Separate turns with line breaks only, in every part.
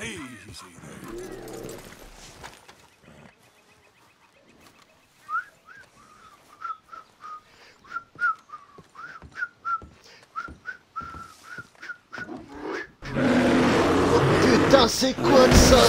Easy there.
Putain, c'est quoi de ça?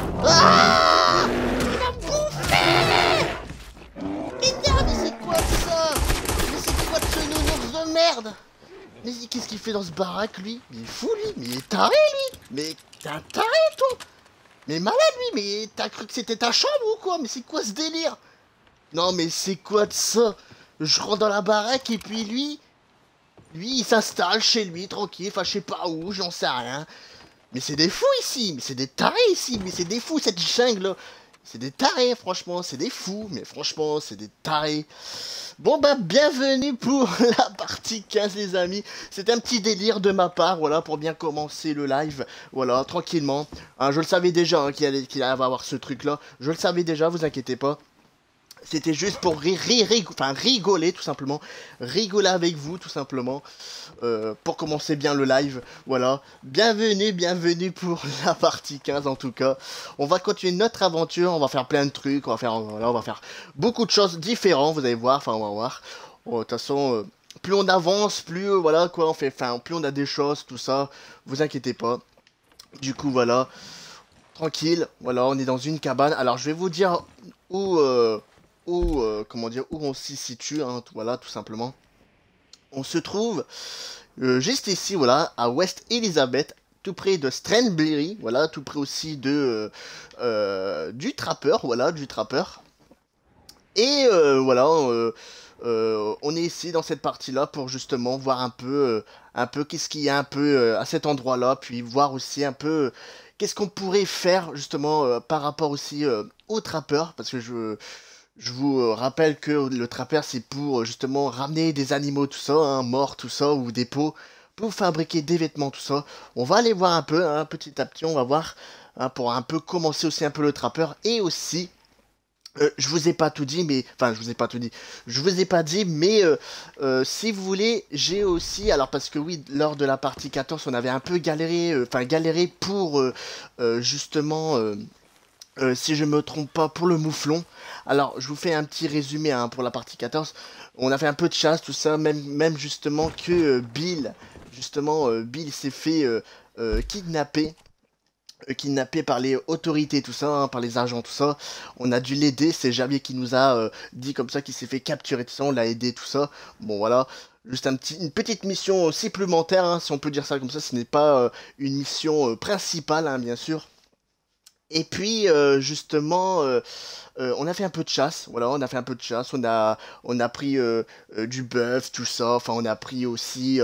Ah! Il va me bouffer! Putain, mais c'est quoi de ça? Mais c'est quoi de ce nounours de merde? Mais qu'est-ce qu'il fait dans ce baraque, lui? Mais il est fou, lui? Mais il est taré, lui? Mais t'es un taré, toi? Mais malade, lui? Mais t'as cru que c'était ta chambre ou quoi? Mais c'est quoi ce délire? Non, mais c'est quoi de ça? Je rentre dans la baraque et puis lui, il s'installe chez lui, tranquille, enfin, je sais pas où, j'en sais rien. Mais c'est des fous ici, mais c'est des tarés ici, mais c'est des fous cette jungle. C'est des tarés, franchement, c'est des fous, mais franchement, c'est des tarés. Bon bah, bienvenue pour la partie 15 les amis. C'était un petit délire de ma part, voilà, pour bien commencer le live, voilà, tranquillement. Hein, je le savais déjà hein, qu'il allait avoir ce truc là, je le savais déjà, vous inquiétez pas. C'était juste pour rigoler tout simplement, rigoler avec vous tout simplement, pour commencer bien le live, voilà. Bienvenue pour la partie 15 en tout cas. On va continuer notre aventure, on va faire plein de trucs, voilà, on va faire beaucoup de choses différentes, vous allez voir, enfin on va voir. De toute façon, plus on avance, plus voilà quoi, on fait, enfin plus on a des choses, tout ça, vous inquiétez pas. Du coup voilà, tranquille, voilà, on est dans une cabane. Alors je vais vous dire où... comment dire, où on s'y situe, hein, voilà, tout simplement. On se trouve juste ici, voilà, à West Elizabeth, tout près de Stranberry, voilà, tout près aussi de du trappeur, voilà, du trappeur. Et voilà, on est ici dans cette partie-là pour justement voir un peu qu'est-ce qu'il y a un peu à cet endroit-là, puis voir aussi un peu qu'est-ce qu'on pourrait faire justement par rapport aussi au trappeur, parce que je vous rappelle que le trappeur c'est pour justement ramener des animaux tout ça, hein, morts tout ça, ou des peaux, pour fabriquer des vêtements tout ça. On va aller voir un peu, hein, petit à petit, on va voir, hein, pour un peu commencer aussi un peu le trappeur, et aussi, je vous ai pas tout dit, mais, enfin je vous ai pas tout dit, je vous ai pas dit, mais si vous voulez, j'ai aussi, alors parce que oui, lors de la partie 14, on avait un peu galéré, galéré pour justement... si je me trompe pas, pour le mouflon. Alors, je vous fais un petit résumé hein, pour la partie 14. On a fait un peu de chasse, tout ça, même justement que Bill, justement, Bill s'est fait kidnapper. Kidnappé par les autorités, tout ça, hein, par les agents, tout ça. On a dû l'aider, c'est Javier qui nous a dit comme ça qu'il s'est fait capturer, tout ça, on l'a aidé, tout ça. Bon, voilà. Juste une petite mission supplémentaire, hein, si on peut dire ça comme ça. Ce n'est pas une mission principale, hein, bien sûr. Et puis justement, on a fait un peu de chasse. Voilà, on a fait un peu de chasse. On a pris du bœuf, tout ça. Enfin, on a pris aussi,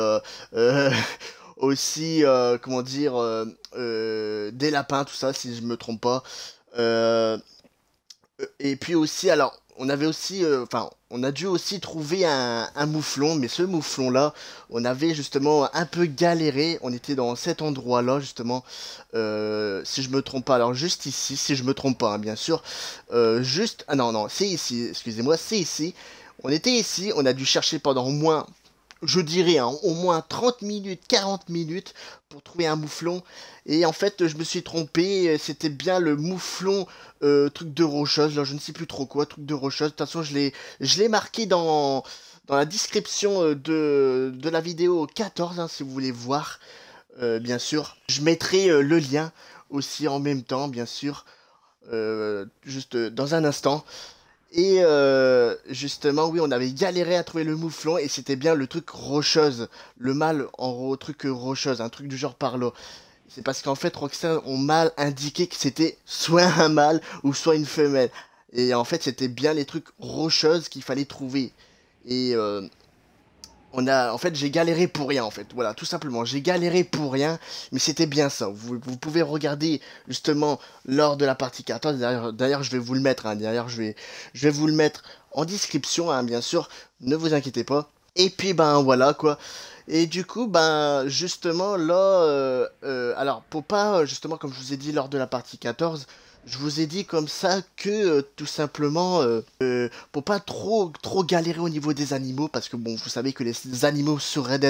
aussi, comment dire, des lapins, tout ça, si je me trompe pas. Euh, et puis aussi, alors, on avait aussi, enfin, on a dû aussi trouver un mouflon, mais ce mouflon-là, on avait justement un peu galéré. On était dans cet endroit-là, justement, si je me trompe pas. Alors, juste ici, si je me trompe pas, hein, bien sûr. Juste, ah non, non, c'est ici, excusez-moi, c'est ici. On était ici, on a dû chercher pendant au moins je dirais hein, au moins 30 minutes, 40 minutes pour trouver un mouflon. Et en fait, je me suis trompé, c'était bien le mouflon truc de rocheuse, là, je ne sais plus trop quoi, truc de rocheuse. De toute façon, je l'ai marqué dans la description de la vidéo 14, hein, si vous voulez voir, bien sûr. Je mettrai le lien aussi en même temps, bien sûr, juste dans un instant. Et justement, oui, on avait galéré à trouver le mouflon et c'était bien le truc rocheuse, le mâle en truc rocheuse, un truc du genre par là. C'est parce qu'en fait, Rockstar ont mal indiqué que c'était soit un mâle ou soit une femelle. Et en fait, c'était bien les trucs rocheuses qu'il fallait trouver. Et en fait, j'ai galéré pour rien, en fait. Voilà, tout simplement, j'ai galéré pour rien, mais c'était bien ça. Vous pouvez regarder, justement, lors de la partie 14. D'ailleurs, je vais vous le mettre, hein. D'ailleurs, je vais vous le mettre en description, hein, bien sûr. Ne vous inquiétez pas. Et puis, ben, voilà, quoi. Et du coup, ben, justement, là, alors, pour pas, justement, comme je vous ai dit lors de la partie 14, je vous ai dit comme ça que, tout simplement, pour pas trop galérer au niveau des animaux, parce que bon, vous savez que les animaux sur Red Dead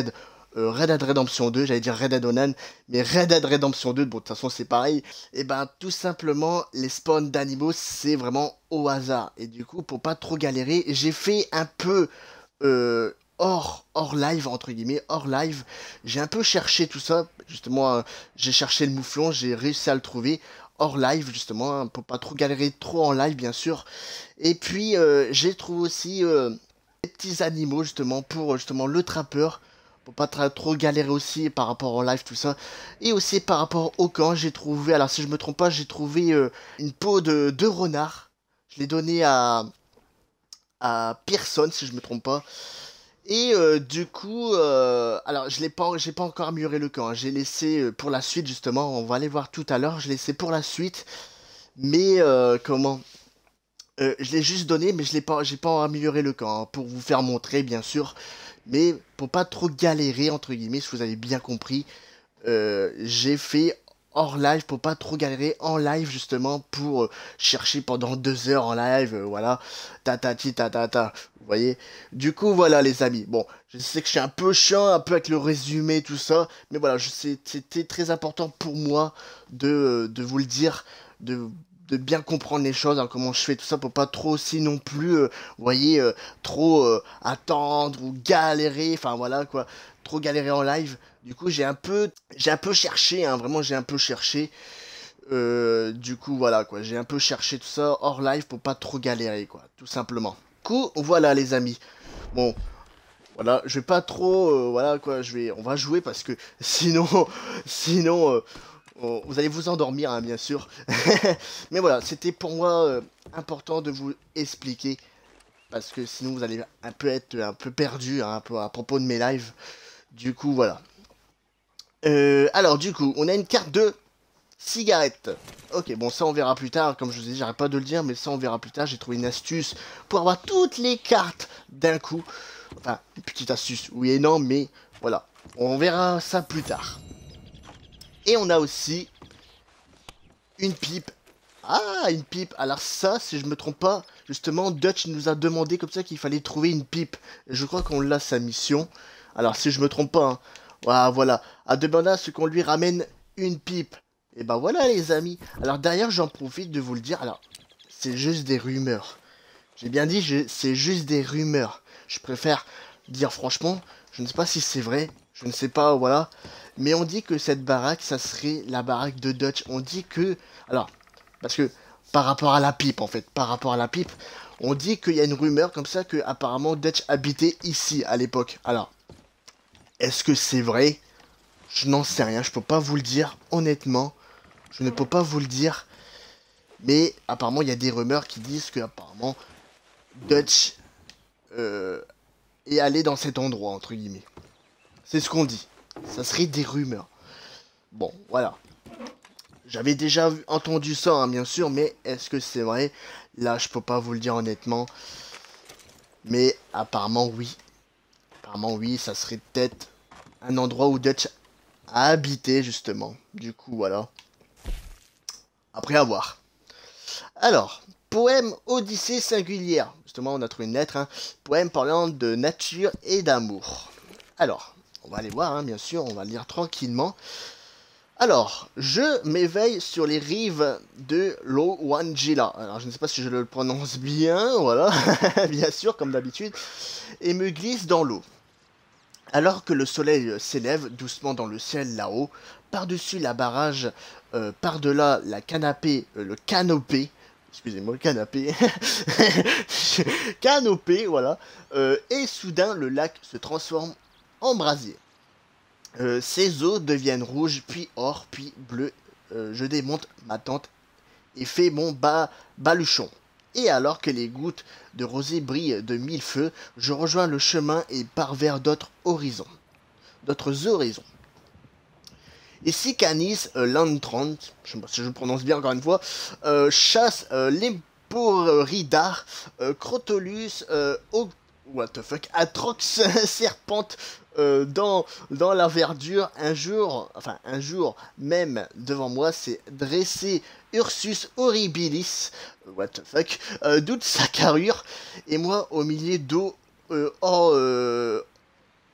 Red Dead Redemption 2, j'allais dire Red Dead Online, mais Red Dead Redemption 2, bon de toute façon c'est pareil, et ben tout simplement les spawns d'animaux c'est vraiment au hasard, et du coup pour pas trop galérer, j'ai fait un peu hors live entre guillemets, hors live, j'ai un peu cherché tout ça, justement j'ai cherché le mouflon, j'ai réussi à le trouver, hors live justement, hein, pour pas trop galérer trop en live bien sûr, et puis j'ai trouvé aussi des petits animaux justement pour justement le trappeur pour pas trop galérer aussi par rapport au live tout ça et aussi par rapport au camp j'ai trouvé alors si je me trompe pas j'ai trouvé une peau de renard je l'ai donné à Pearson si je me trompe pas et du coup alors j'ai pas encore amélioré le camp hein. J'ai laissé pour la suite justement on va aller voir tout à l'heure je l'ai laissé pour la suite mais comment je l'ai juste donné, mais j'ai pas amélioré le camp, hein, pour vous faire montrer, bien sûr. Mais pour pas trop galérer, entre guillemets, si vous avez bien compris, j'ai fait hors live pour pas trop galérer en live, justement, pour chercher pendant 2 heures en live, voilà. Tatati tatata, vous voyez. Du coup, voilà, les amis. Bon, je sais que je suis un peu chiant, un peu avec le résumé, tout ça. Mais voilà, c'était très important pour moi de vous le dire, de de bien comprendre les choses, hein, comment je fais tout ça pour pas trop aussi non plus, vous voyez, trop attendre ou galérer, enfin voilà quoi, trop galérer en live. Du coup j'ai un peu cherché, hein, vraiment j'ai un peu cherché. Du coup voilà quoi, j'ai un peu cherché tout ça hors live pour pas trop galérer quoi, tout simplement. Du coup voilà les amis. Bon, voilà, je vais pas trop, voilà quoi, on va jouer parce que sinon, sinon, vous allez vous endormir, hein, bien sûr. Mais voilà, c'était pour moi important de vous expliquer parce que sinon vous allez un peu être un peu perdu, hein, un peu à propos de mes lives. Du coup, voilà. Alors, du coup, on a une carte de cigarette. Ok, bon, ça on verra plus tard. Comme je vous ai dit, j'arrête pas de le dire, mais ça on verra plus tard. J'ai trouvé une astuce pour avoir toutes les cartes d'un coup. Enfin, une petite astuce, oui et non, mais voilà. On verra ça plus tard. Et on a aussi une pipe. Ah, une pipe. Alors ça, si je me trompe pas, justement, Dutch nous a demandé comme ça qu'il fallait trouver une pipe. Et je crois qu'on l'a sa mission. Alors si je me trompe pas, hein. Voilà, voilà. À demander à ce qu'on lui ramène une pipe. Et ben voilà les amis. Alors d'ailleurs, j'en profite de vous le dire. Alors, c'est juste des rumeurs. J'ai bien dit, c'est juste des rumeurs. Je préfère dire franchement, je ne sais pas si c'est vrai, je ne sais pas, voilà. Mais on dit que cette baraque, ça serait la baraque de Dutch. On dit que... Alors, parce que par rapport à la pipe, en fait, par rapport à la pipe, on dit qu'il y a une rumeur comme ça que apparemment Dutch habitait ici à l'époque. Alors, est-ce que c'est vrai? Je n'en sais rien, je peux pas vous le dire, honnêtement. Je ne peux pas vous le dire. Mais apparemment, il y a des rumeurs qui disent que apparemment Dutch est allé dans cet endroit, entre guillemets. C'est ce qu'on dit. Ça serait des rumeurs. Bon, voilà. J'avais déjà entendu ça, hein, bien sûr, mais est-ce que c'est vrai? Là, je peux pas vous le dire honnêtement. Mais apparemment, oui. Apparemment, oui, ça serait peut-être un endroit où Dutch a habité, justement. Du coup, voilà. Après, à voir. Alors, poème Odyssée singulière. Justement, on a trouvé une lettre. Hein. Poème parlant de nature et d'amour. Alors, on va aller voir, hein, bien sûr. On va lire tranquillement. Alors, je m'éveille sur les rives de l'Owanjila. Alors, je ne sais pas si je le prononce bien, voilà, bien sûr, comme d'habitude, et me glisse dans l'eau. Alors que le soleil s'élève doucement dans le ciel là-haut, par-dessus la barrage, par-delà la canopée, le canopé, excusez-moi, le canapé, canopé, voilà, et soudain le lac se transforme en brasier. Ses eaux deviennent rouges, puis or, puis bleu. Je démonte ma tente et fais mon baluchon. Et alors que les gouttes de rosée brillent de mille feux, je rejoins le chemin et pars vers d'autres horizons. D'autres horizons. Ici Canis Lantrand, je ne sais pas si je le prononce bien encore une fois, chasse l'Emporidar, Crotolus, what the fuck, Atrox serpente dans la verdure. Un jour même devant moi, c'est dressé Ursus horribilis, what the fuck, doute sa carrure, et moi au milieu d'eau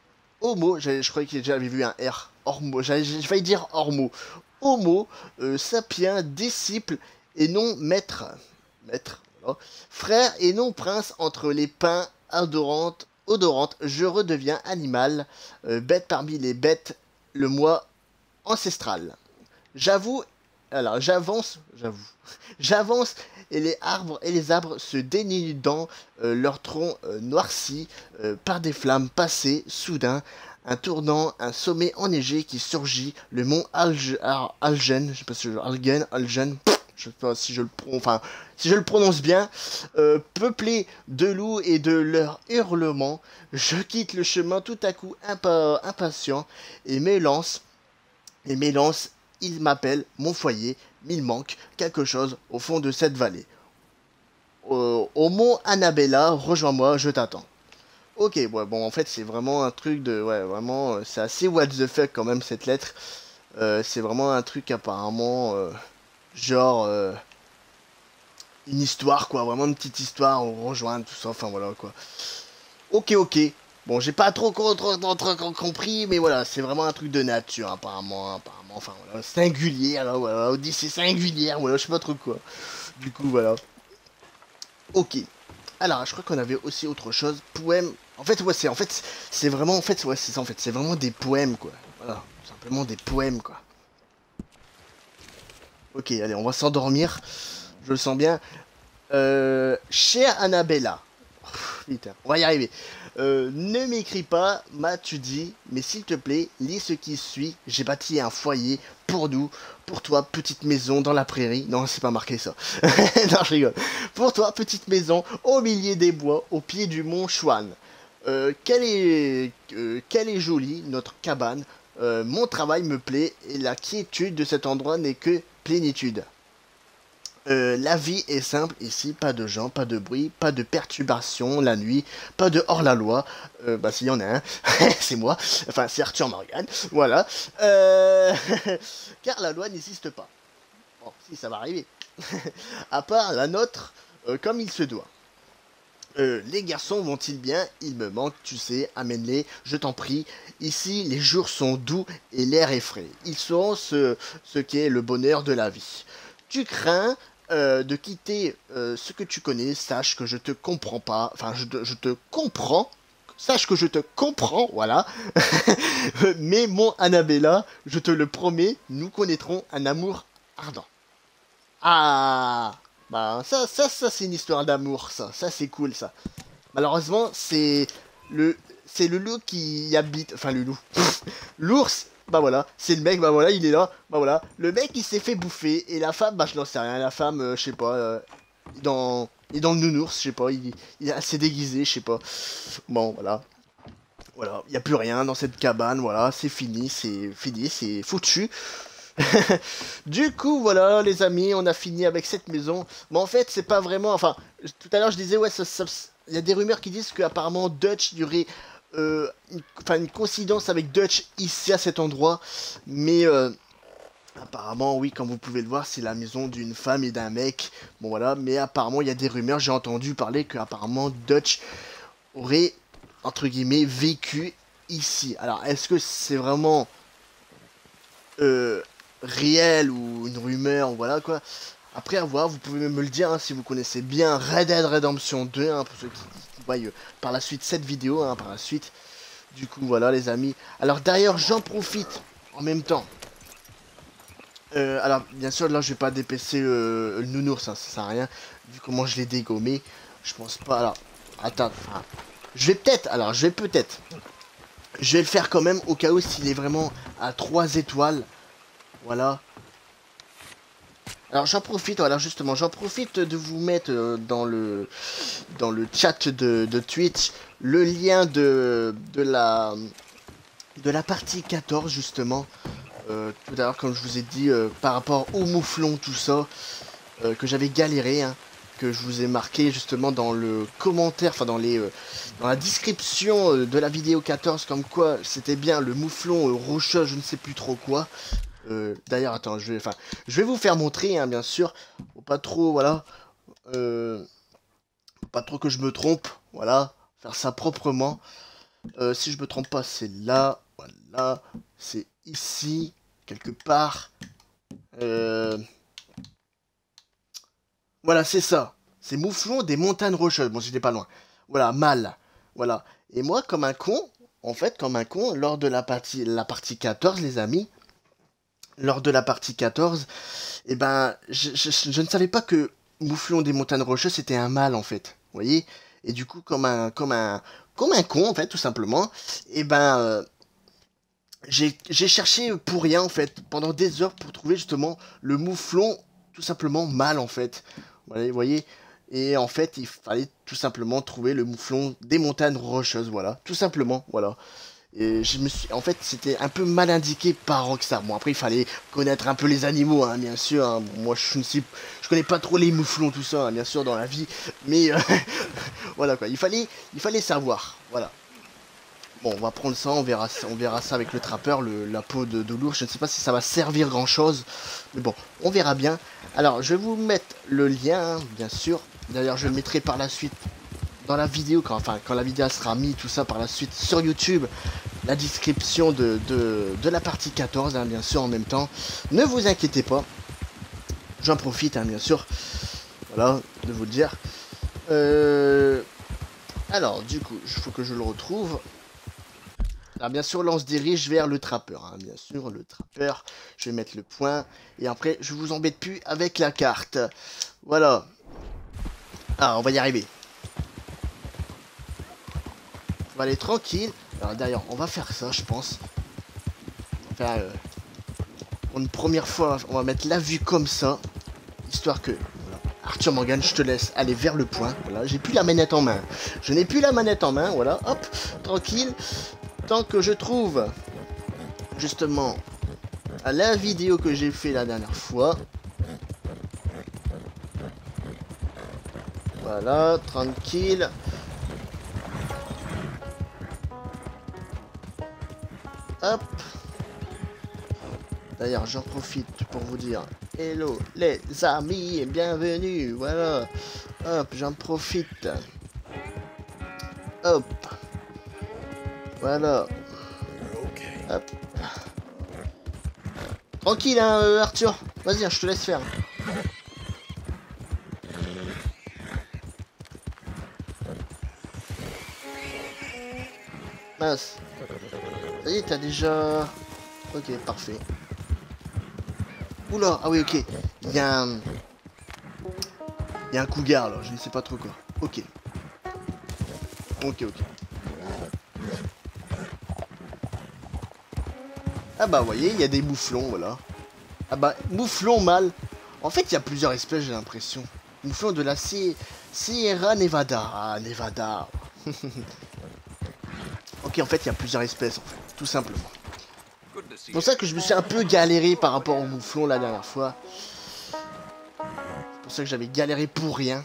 Homo, je croyais que j'avais vu un R. Ormo, j'ai failli dire Ormo. Homo, sapien, disciple et non maître. Maître, voilà. Frère et non prince entre les pins odorantes, je redeviens animal. Bête parmi les bêtes, le moi ancestral. J'avoue, alors j'avoue, j'avance et les arbres se dénudant, leurs troncs noircis par des flammes passées, soudain, un tournant, un sommet enneigé qui surgit, le mont Algen, je sais pas si Algen, je sais pas si je le enfin, si je le prononce bien, peuplé de loups et de leurs hurlements, je quitte le chemin tout à coup impatient et m'élance, il m'appelle, mon foyer, il manque quelque chose au fond de cette vallée. Au mont Annabella, rejoins-moi, je t'attends. Ok, ouais, bon, en fait, c'est vraiment un truc de... Ouais, vraiment, c'est assez what the fuck quand même, cette lettre. C'est vraiment un truc apparemment, genre... une histoire, quoi, vraiment une petite histoire, on rejoint tout ça, enfin voilà, quoi. Ok, ok. Bon, j'ai pas trop compris, mais voilà, c'est vraiment un truc de nature, apparemment, enfin voilà, singulier, alors voilà, Odyssée singulière, voilà, je sais pas trop quoi. Du coup, voilà. Ok. Alors, je crois qu'on avait aussi autre chose, poème. En fait, c'est vraiment, en fait, ouais, c'est ça, en fait, c'est vraiment des poèmes, quoi. Voilà, simplement des poèmes, quoi. Ok, allez, on va s'endormir, je le sens bien. Chère Annabella. Putain, on va y arriver. Ne m'écris pas, m'as-tu dit, mais s'il te plaît, lis ce qui suit. J'ai bâti un foyer pour nous, pour toi, petite maison dans la prairie. Non, c'est pas marqué ça. Non, je rigole. Pour toi, petite maison au milieu des bois, au pied du mont Chouan. Quelle est jolie notre cabane. Mon travail me plaît et la quiétude de cet endroit n'est que plénitude. La vie est simple ici, pas de gens, pas de bruit, pas de perturbations la nuit, pas de hors-la-loi. Bah s'il y en a un, c'est moi, enfin c'est Arthur Morgan, voilà. Car la loi n'existe pas. Bon, si ça va arriver. À part la nôtre, comme il se doit. Les garçons vont-ils bien? Il me manque, tu sais, amène-les, je t'en prie. Ici, les jours sont doux et l'air est frais. Ils sauront ce qu'est le bonheur de la vie. Tu crains de quitter ce que tu connais, sache que je te comprends pas, enfin je te comprends, sache que je te comprends, voilà. Mais mon Annabella, je te le promets, nous connaîtrons un amour ardent. Ah, bah ça c'est une histoire d'amour, ça c'est cool ça. Malheureusement c'est le loup qui y habite, enfin le loup, l'ours. Bah voilà, c'est le mec, bah voilà, il est là, bah voilà. Le mec, il s'est fait bouffer, et la femme, bah je n'en sais rien, la femme, je sais pas, il est dans le nounours, je sais pas, il est assez déguisé, je sais pas. Bon, voilà. Voilà, il n'y a plus rien dans cette cabane, voilà, c'est fini, c'est foutu. Du coup, voilà, les amis, on a fini avec cette maison. Mais en fait, c'est pas vraiment, enfin, tout à l'heure, je disais, ouais, il y a des rumeurs qui disent qu'apparemment, Dutch, il y aurait une coïncidence avec Dutch ici à cet endroit, mais apparemment oui, comme vous pouvez le voir, c'est la maison d'une femme et d'un mec, bon voilà, mais apparemment il y a des rumeurs, j'ai entendu parler que apparemment Dutch aurait entre guillemets vécu ici. Alors est-ce que c'est vraiment réel ou une rumeur, ou voilà quoi. Après à voir, vous pouvez même me le dire hein, si vous connaissez bien Red Dead Redemption 2, hein, pour ceux qui voient par la suite cette vidéo, hein, par la suite. Du coup, voilà les amis. Alors d'ailleurs, j'en profite en même temps. Alors, bien sûr, là, je vais pas dépecer le nounours, ça sert à rien. Vu comment je l'ai dégommé, je pense pas. Alors, attends. Je vais peut-être, je vais le faire quand même au cas où s'il est vraiment à 3 étoiles. Voilà. Alors j'en profite, voilà justement, j'en profite de vous mettre dans le chat de Twitch le lien de la partie 14 justement. Tout à l'heure comme je vous ai dit par rapport au mouflon tout ça, que j'avais galéré, hein, que je vous ai marqué justement dans le commentaire, enfin dans la description de la vidéo 14 comme quoi c'était bien le mouflon rocheux, je ne sais plus trop quoi. D'ailleurs, attends, je vais vous faire montrer, hein, bien sûr. Faut pas trop, voilà. Faut pas trop que je me trompe, voilà. Faire ça proprement. Si je me trompe pas, c'est là. Voilà. C'est ici, quelque part. Voilà, c'est ça. C'est Mouflon des montagnes rocheuses. Bon, j'étais pas loin. Voilà, mal. Voilà. Et moi, comme un con, en fait, comme un con, lors de la partie 14, les amis, lors de la partie 14, eh ben, je ne savais pas que Mouflon des montagnes rocheuses, c'était un mâle, en fait. Vous voyez? Et du coup, comme un con, en fait, tout simplement, eh ben, j'ai cherché pour rien, en fait, pendant des heures pour trouver justement le Mouflon, tout simplement mâle, en fait. Voilà, vous voyez? Et en fait, il fallait tout simplement trouver le Mouflon des montagnes rocheuses, voilà. Tout simplement, voilà. Et je me suis, en fait, c'était un peu mal indiqué par Rockstar. Bon, après, il fallait connaître un peu les animaux, hein, bien sûr. Hein. Bon, moi, je connais pas trop les mouflons, tout ça, hein, bien sûr, dans la vie. Mais voilà quoi, il fallait savoir. Voilà. Bon, on va prendre ça, on verra ça avec le trappeur, la peau de l'ours. Je ne sais pas si ça va servir grand chose, mais bon, on verra bien. Alors, je vais vous mettre le lien, hein, bien sûr. D'ailleurs, je le mettrai par la suite dans la vidéo, quand la vidéo sera mise, tout ça par la suite sur YouTube, la description de la partie 14, hein, bien sûr, en même temps. Ne vous inquiétez pas, j'en profite, hein, bien sûr, voilà, de vous le dire. Alors, du coup, il faut que je le retrouve. Alors, bien sûr, là, on se dirige vers le trappeur, hein, bien sûr, le trappeur. Je vais mettre le point, et après, je vous embête plus avec la carte. Voilà. Ah, on va y arriver. On va aller tranquille. Alors d'ailleurs, on va faire ça, je pense. Enfin, pour une première fois, on va mettre la vue comme ça. Histoire que... Voilà. Arthur Morgan, je te laisse aller vers le point. Voilà, j'ai plus la manette en main. Je n'ai plus la manette en main, voilà. Hop, tranquille. Tant que je trouve, justement, la vidéo que j'ai fait la dernière fois. Voilà, tranquille. Hop. D'ailleurs, j'en profite pour vous dire hello les amis et bienvenue. Voilà. Hop, j'en profite. Hop. Voilà. Hop. Tranquille, hein, Arthur. Vas-y, je te laisse faire. Mince. Ça y est, t'as déjà... Ok, parfait. Oula, ah oui, ok. Il y a un... Il y a un cougar, là. Je ne sais pas trop quoi. Ok. Ok, ok. Ah bah, vous voyez, il y a des mouflons, voilà. Ah bah, mouflon mâle. En fait, il y a plusieurs espèces, j'ai l'impression. Mouflon de la Sierra Nevada. Ah, Nevada. Ok, en fait, il y a plusieurs espèces, en fait. Tout simplement. C'est pour ça que je me suis un peu galéré par rapport au mouflon la dernière fois. C'est pour ça que j'avais galéré pour rien.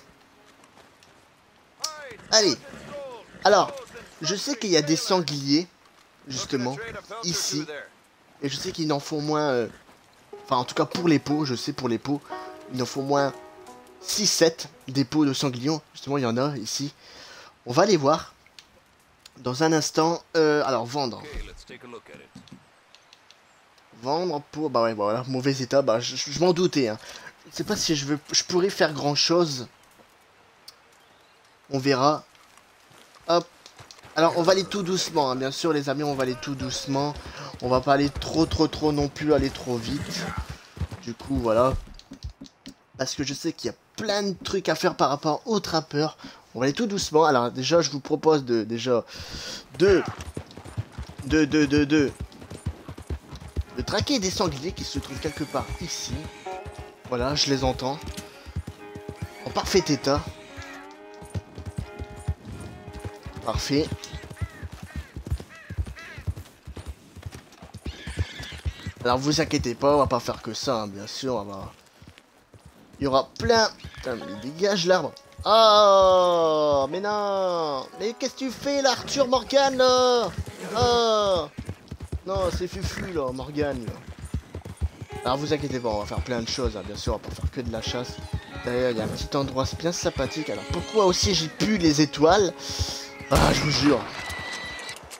Allez. Alors, je sais qu'il y a des sangliers, justement, ici. Et je sais qu'ils en font moins... Enfin, en tout cas, pour les peaux, je sais, pour les peaux, il en faut moins 6-7 des peaux de sanglions. Justement, il y en a ici. On va les voir. Dans un instant. Alors, vendre. Vendre pour... Bah ouais, voilà, mauvais état. Bah, je m'en doutais, hein. Je sais pas si je pourrais faire grand chose. On verra. Hop. Alors, on va aller tout doucement, hein. Bien sûr, les amis, on va aller tout doucement. On va pas aller trop non plus, aller trop vite. Du coup, voilà. Parce que je sais qu'il y a plein de trucs à faire par rapport au trappeur. On va aller tout doucement. Alors, déjà, je vous propose de traquer des sangliers qui se trouvent quelque part ici. Voilà, je les entends. En parfait état. Parfait. Alors vous inquiétez pas, on va pas faire que ça, hein, bien sûr. Il y aura plein... Putain, mais dégage l'arbre. Oh, mais non. Mais qu'est-ce que tu fais là, Arthur Morgan, là? Oh. Non, c'est Fufu, là, Morgan, là. Alors vous inquiétez pas, on va faire plein de choses, hein, bien sûr, on va pas faire que de la chasse. D'ailleurs, il y a un petit endroit bien sympathique. Alors pourquoi aussi j'ai pu les étoiles? Ah, je vous jure.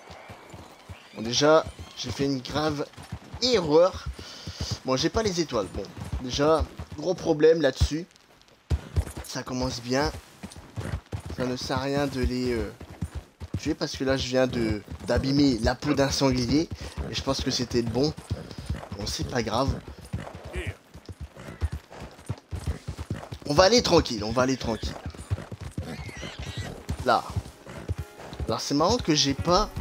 Bon, déjà, j'ai fait une grave erreur. Bon, j'ai pas les étoiles. Bon, déjà, gros problème là-dessus. Ça commence bien. Ça ne sert à rien de les tuer parce que là, je viens d'abîmer la peau d'un sanglier. Et je pense que c'était bon. Bon, c'est pas grave. On va aller tranquille, on va aller tranquille. Là. Alors, c'est marrant que j'ai pas...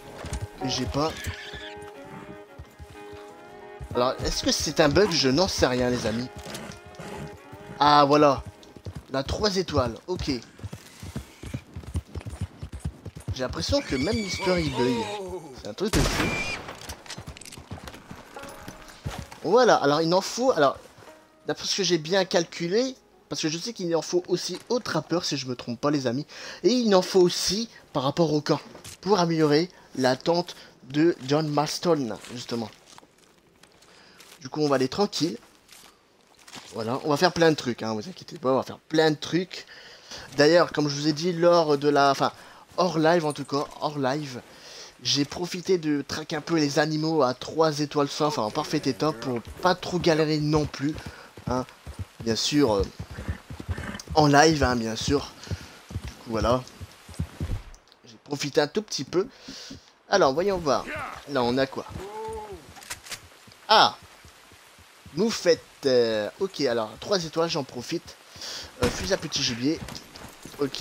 Alors, est-ce que c'est un bug? Je n'en sais rien, les amis. Ah, voilà. On a 3 étoiles. Ok. J'ai l'impression que même l'histoire, il bug. C'est un truc de fou. Voilà. Alors, il en faut... Alors, d'après ce que j'ai bien calculé... Parce que je sais qu'il en faut aussi aux trappeurs, si je me trompe pas, les amis. Et il en faut aussi par rapport au camp. Pour améliorer la tente de John Marston, justement. Du coup, on va aller tranquille. Voilà, on va faire plein de trucs, hein, vous inquiétez pas, on va faire plein de trucs. D'ailleurs, comme je vous ai dit, lors de la... Enfin, hors live en tout cas, hors live, j'ai profité de traquer un peu les animaux à 3 étoiles sans, enfin en parfait état, pour pas trop galérer non plus. Hein. Bien sûr, en live, hein, bien sûr. Du coup, voilà. J'ai profité un tout petit peu. Alors, voyons voir. Là, on a quoi? Ah! Moufette. Ok, alors 3 étoiles, j'en profite. Fusil à petit gibier. Ok.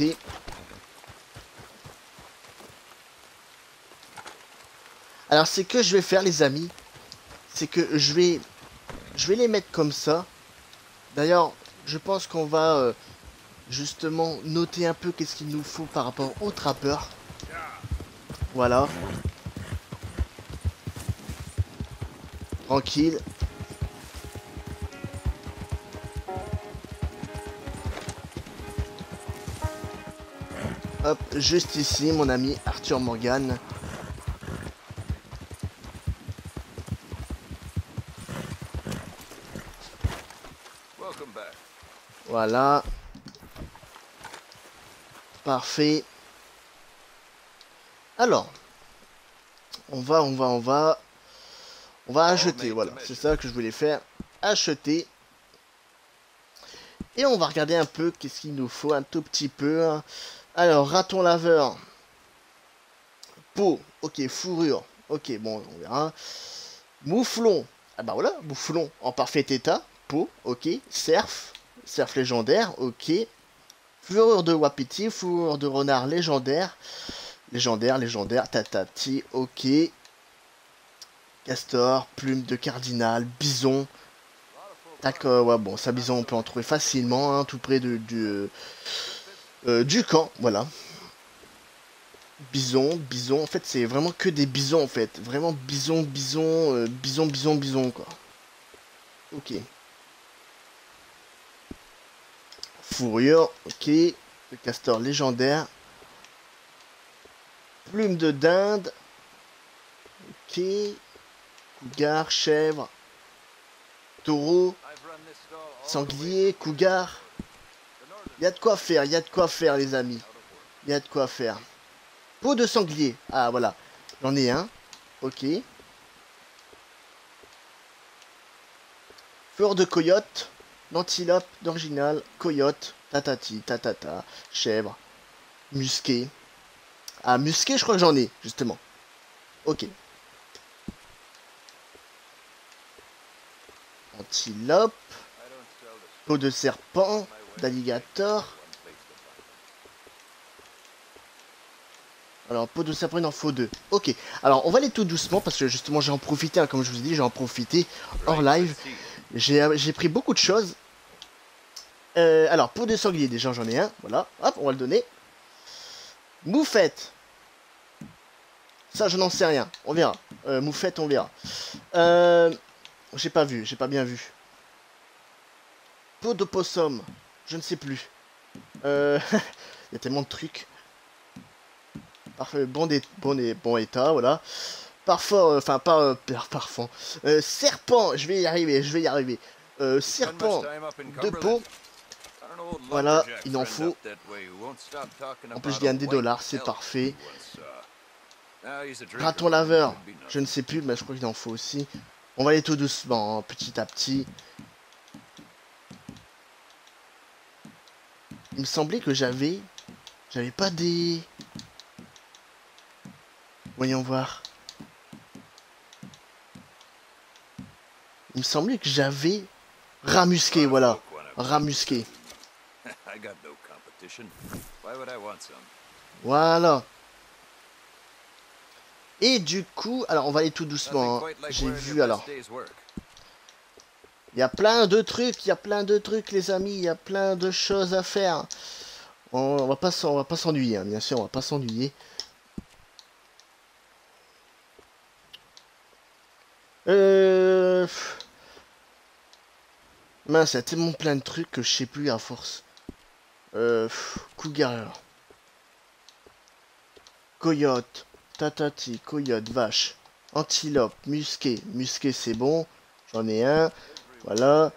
Alors c'est que je vais faire, les amis. C'est que je vais les mettre comme ça. D'ailleurs, je pense qu'on va justement noter un peu qu'est-ce qu'il nous faut par rapport aux trappeurs. Voilà. Tranquille. Hop, juste ici, mon ami Arthur Morgan. Voilà. Parfait. Alors. On va acheter. Voilà, c'est ça que je voulais faire. Acheter. Et on va regarder un peu qu'est-ce qu'il nous faut un tout petit peu. Alors, raton laveur. Peau. Ok, fourrure. Ok, bon, on verra. Mouflon. Ah bah voilà, mouflon en parfait état. Peau. Ok. Cerf. Cerf légendaire. Ok. Fourrure de wapiti. Fourrure de renard légendaire. Légendaire. Tatati. Ok. Castor. Plume de cardinal. Bison. D'accord, ouais, bon, ça bison, on peut en trouver facilement, hein, tout près du camp, voilà. Bison, en fait, c'est vraiment que des bisons, en fait. Vraiment bison, quoi. Ok. Fourrure, ok. Le castor légendaire. Plume de dinde. Ok. Cougar, chèvre. Taureau. Sanglier, cougar. Il y a de quoi faire, les amis. Il y a de quoi faire. Peau de sanglier. Ah, voilà. J'en ai un. Ok. Fleur de coyote. L'antilope d'original. Coyote. Tatati, tatata. Chèvre. Musqué. Ah, musqué, je crois que j'en ai, justement. Ok. Antilope. Peau de serpent, d'alligator. Alors, peau de serpent, il en faut 2. Ok, alors on va aller tout doucement parce que justement j'ai en profité, hein, comme je vous ai dit, j'ai en profité hors live. J'ai pris beaucoup de choses. Alors, peau de sanglier, déjà j'en ai un, voilà. Hop, on va le donner. Moufette. Ça, je n'en sais rien, on verra. Moufette, on verra. J'ai pas bien vu. Peau d'opossum, je ne sais plus. Il y a tellement de trucs. Parfait, bon état, voilà. Parfum, enfin pas parfum. Serpent, je vais y arriver. Serpent de peau. Voilà, il en faut. En plus, je gagne des dollars, c'est parfait. Raton laveur, je ne sais plus, mais je crois qu'il en faut aussi. On va aller tout doucement, hein, petit à petit. Il me semblait que j'avais pas des... Voyons voir. Il me semblait que j'avais ramusqué, voilà. Ramusqué. Voilà. Et du coup, alors on va aller tout doucement, hein. J'ai vu alors. Il y a plein de trucs, les amis. Il y a plein de choses à faire. On va pas s'ennuyer, hein, bien sûr, on va pas s'ennuyer. Mince, il y a tellement plein de trucs que je sais plus à force. Cougar. Coyote. Tatati, coyote, vache. Antilope, musqué. Musqué, c'est bon. J'en ai un. Voilà.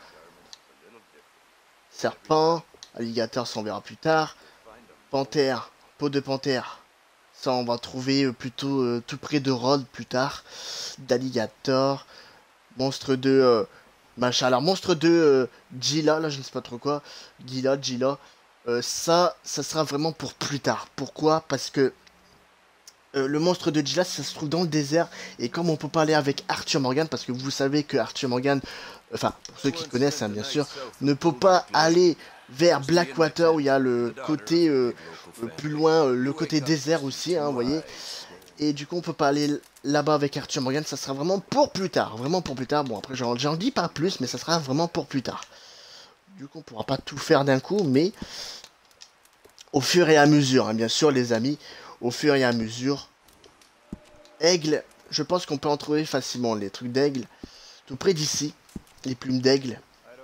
Serpent. Alligator, ça on verra plus tard. Panthère. Peau de panthère. Ça on va trouver plutôt tout près de Rhodes plus tard. D'alligator. Monstre de... machin. Alors monstre de Gila, là je ne sais pas trop quoi. Gila. Ça sera vraiment pour plus tard. Pourquoi? Parce que le monstre de Gila, ça se trouve dans le désert. Et comme on peut pas aller avec Arthur Morgan, parce que vous savez que Arthur Morgan, enfin, pour ceux qui connaissent, hein, bien sûr, ne peut pas aller vers Blackwater, où il y a le côté plus loin, le côté désert aussi, hein, vous voyez. Et du coup, on peut pas aller là-bas avec Arthur Morgan, ça sera vraiment pour plus tard. Vraiment pour plus tard. Bon, après, j'en dis pas plus, mais ça sera vraiment pour plus tard. Du coup, on pourra pas tout faire d'un coup, mais au fur et à mesure, hein, bien sûr, les amis. Au fur et à mesure. Aigle, je pense qu'on peut en trouver facilement les trucs d'aigle. Tout près d'ici, les plumes d'aigle.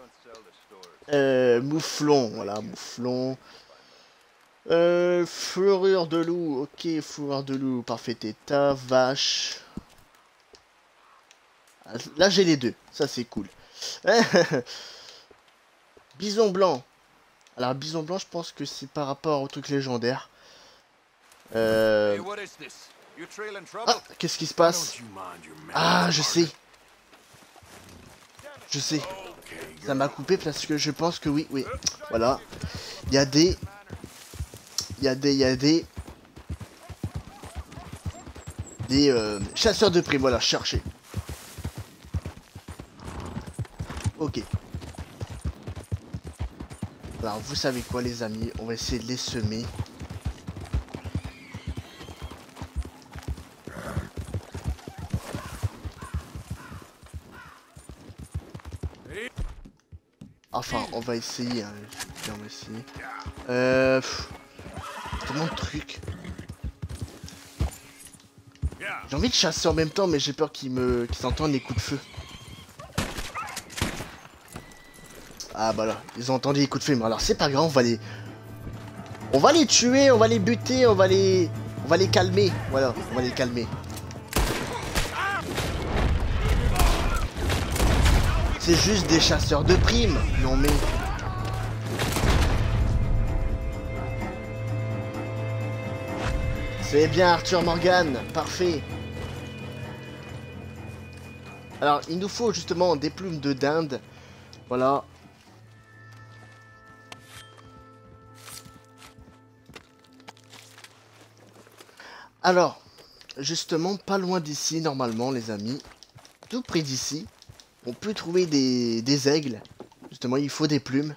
Mouflon, voilà, mouflon. Fourrure de loup, ok, fourrure de loup, parfait état, vache. Là j'ai les deux, ça c'est cool. Bison blanc. Alors bison blanc, je pense que c'est par rapport au truc légendaire. Ah, qu'est-ce qui se passe? Ah, je sais. Je sais. Ça m'a coupé parce que je pense que oui, oui. Voilà. Il y a des... chasseurs de primes, voilà, chercher. Ok. Alors, vous savez quoi, les amis? On va essayer de les semer. Enfin, on va essayer. Hein. On va essayer. Tellement de trucs. J'ai envie de chasser en même temps, mais j'ai peur qu'ils entendent les coups de feu. Ah bah là, ils ont entendu les coups de feu. Mais alors c'est pas grave, on va les tuer, on va les buter, on va les calmer. Voilà, on va les calmer. C'est juste des chasseurs de primes. Non mais... C'est bien Arthur Morgan, parfait. Alors, il nous faut justement des plumes de dinde. Voilà. Alors, justement, pas loin d'ici, normalement, les amis. Tout près d'ici, on peut trouver des aigles. Justement, il faut des plumes.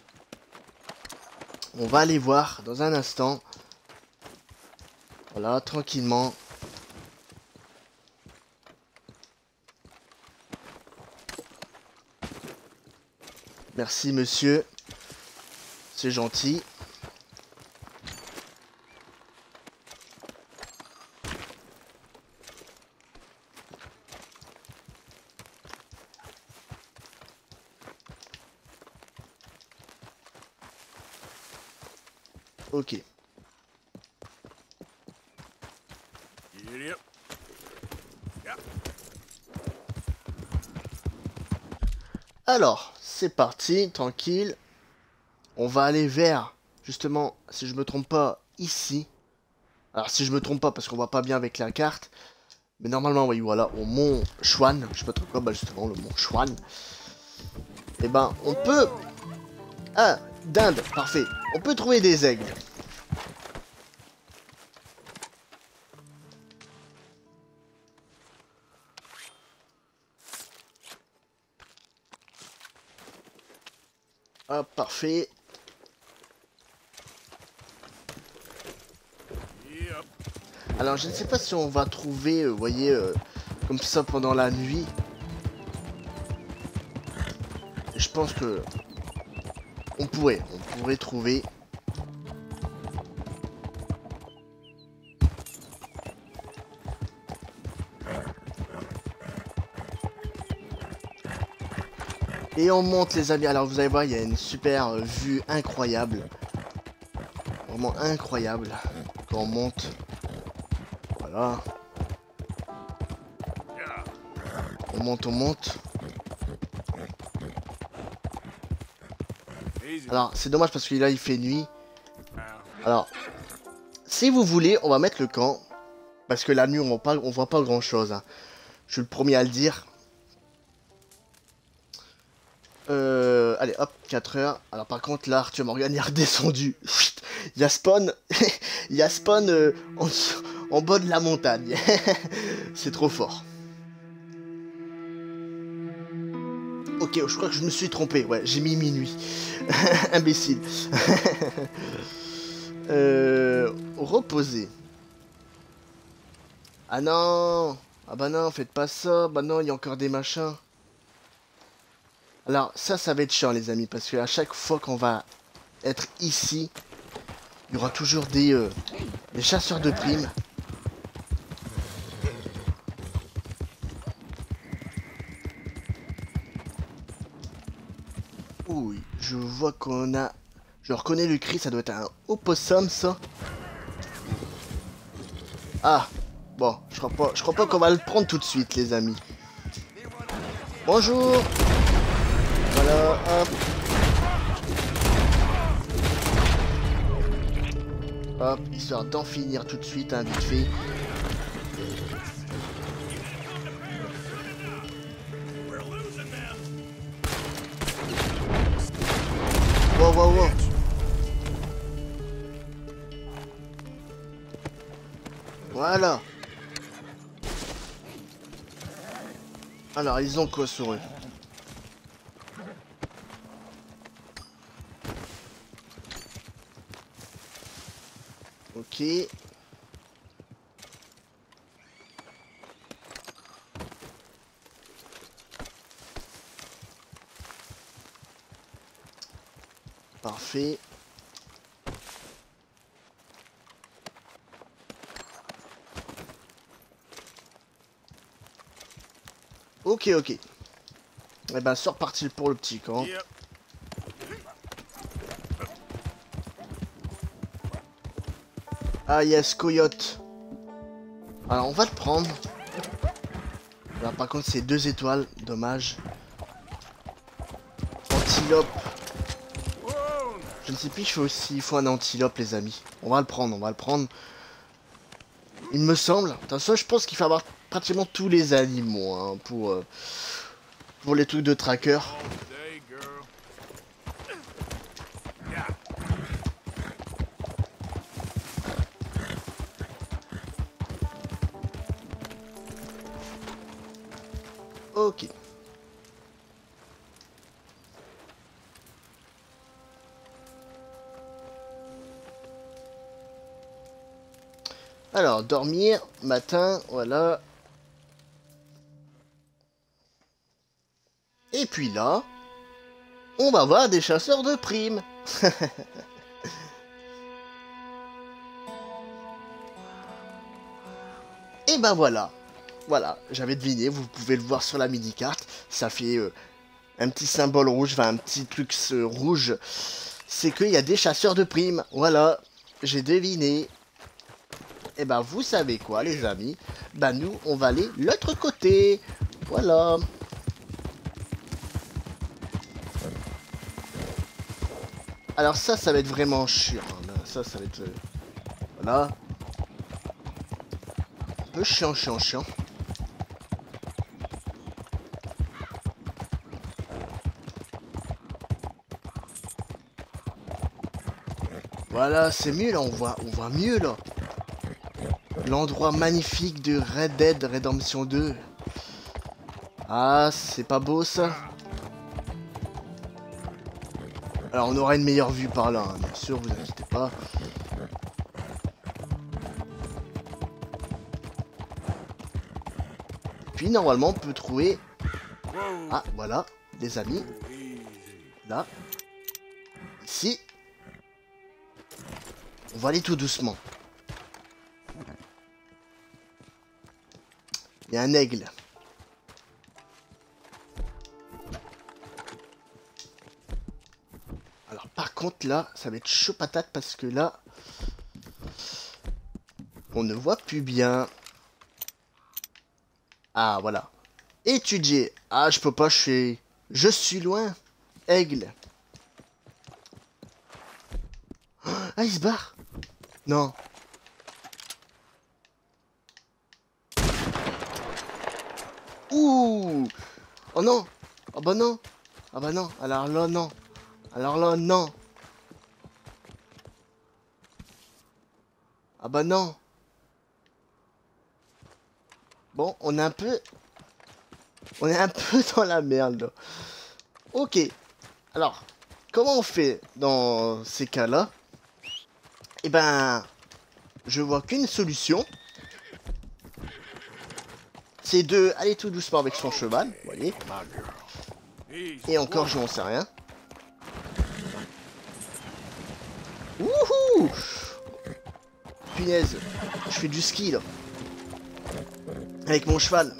On va aller voir dans un instant. Voilà, tranquillement. Merci, monsieur. C'est gentil. Ok. Alors, c'est parti, tranquille. On va aller vers, justement, si je me trompe pas, ici. Alors si je me trompe pas, parce qu'on voit pas bien avec la carte. Mais normalement, oui, voilà, au mont Chuan, je sais pas trop quoi, bah justement, le mont Chuan. Et ben, on peut... Ah, dinde, parfait. On peut trouver des aigles. Hop, parfait. Alors, je ne sais pas si on va trouver, vous voyez, comme ça pendant la nuit. Je pense que on pourrait trouver. Et on monte les amis. Alors vous allez voir, il y a une super vue incroyable. Vraiment incroyable. Quand on monte. Voilà. On monte, on monte. Alors c'est dommage parce que là il fait nuit. Alors, si vous voulez, on va mettre le camp. Parce que la nuit on voit pas grand chose. Hein. Je suis le premier à le dire. Allez hop, 4 heures. Alors par contre là Arthur Morgan il est redescendu. Il y a spawn. Il y a spawn en bas de la montagne. C'est trop fort. Ok, je crois que je me suis trompé. Ouais, j'ai mis minuit. Imbécile. Reposer. Ah non. Ah bah non, faites pas ça. Bah non, il y a encore des machins. Alors ça va être chiant les amis. Parce que à chaque fois qu'on va être ici, il y aura toujours des chasseurs de primes. Oui, je vois qu'on a... Je reconnais le cri, ça doit être un opossum, ça. Ah, bon, je crois pas qu'on va le prendre tout de suite, les amis. Bonjour. Voilà, hop. Hop, histoire d'en finir tout de suite, hein, vite fait. Wow, wow, wow. Voilà. Alors, ils ont quoi sur eux? Ok. Parfait. Ok, ok. Eh ben, c'est reparti pour le petit camp. Ah yes, coyote. Alors, on va le prendre. Là, par contre, c'est 2 étoiles. Dommage. Antilope. Je ne sais plus s'il faut un antilope, les amis. On va le prendre, on va le prendre. Il me semble. De toute façon, je pense qu'il faut avoir pratiquement tous les animaux hein, pour les trucs de tracker. Ok. Alors, dormir, matin, voilà. Et puis là, on va voir des chasseurs de primes. Et ben voilà. Voilà, j'avais deviné, vous pouvez le voir sur la mini-carte. Ça fait un petit symbole rouge, enfin un petit truc rouge. C'est qu'il y a des chasseurs de primes. Voilà, j'ai deviné. Et ben vous savez quoi les amis? Ben nous on va aller de l'autre côté. Voilà. Alors ça va être vraiment chiant. Ça va être... voilà. peu chiant, chiant, chiant. Voilà, c'est mieux là, on voit mieux là. L'endroit magnifique de Red Dead Redemption 2. Ah, c'est pas beau ça? Alors on aura une meilleure vue par là, hein, bien sûr, vous inquiétez pas. Puis normalement on peut trouver... Ah, voilà, des amis. Là. Ici. On va aller tout doucement. Il y a un aigle. Alors par contre là, ça va être chaud patate parce que là, on ne voit plus bien. Ah voilà. Étudier. Ah je peux pas, je suis loin. Aigle. Ah il se barre. Non. Ouh. Oh non. Oh bah non. Ah bah non. Alors là non. Alors là non. Ah bah non. Bon, on est un peu dans la merde là. Ok. Alors, comment on fait dans ces cas-là? Eh ben, je vois qu'une solution. C'est de aller tout doucement avec son cheval, vous voyez. Et encore, je n'en sais rien. Wouhou! Punaise, je fais du ski là. Avec mon cheval.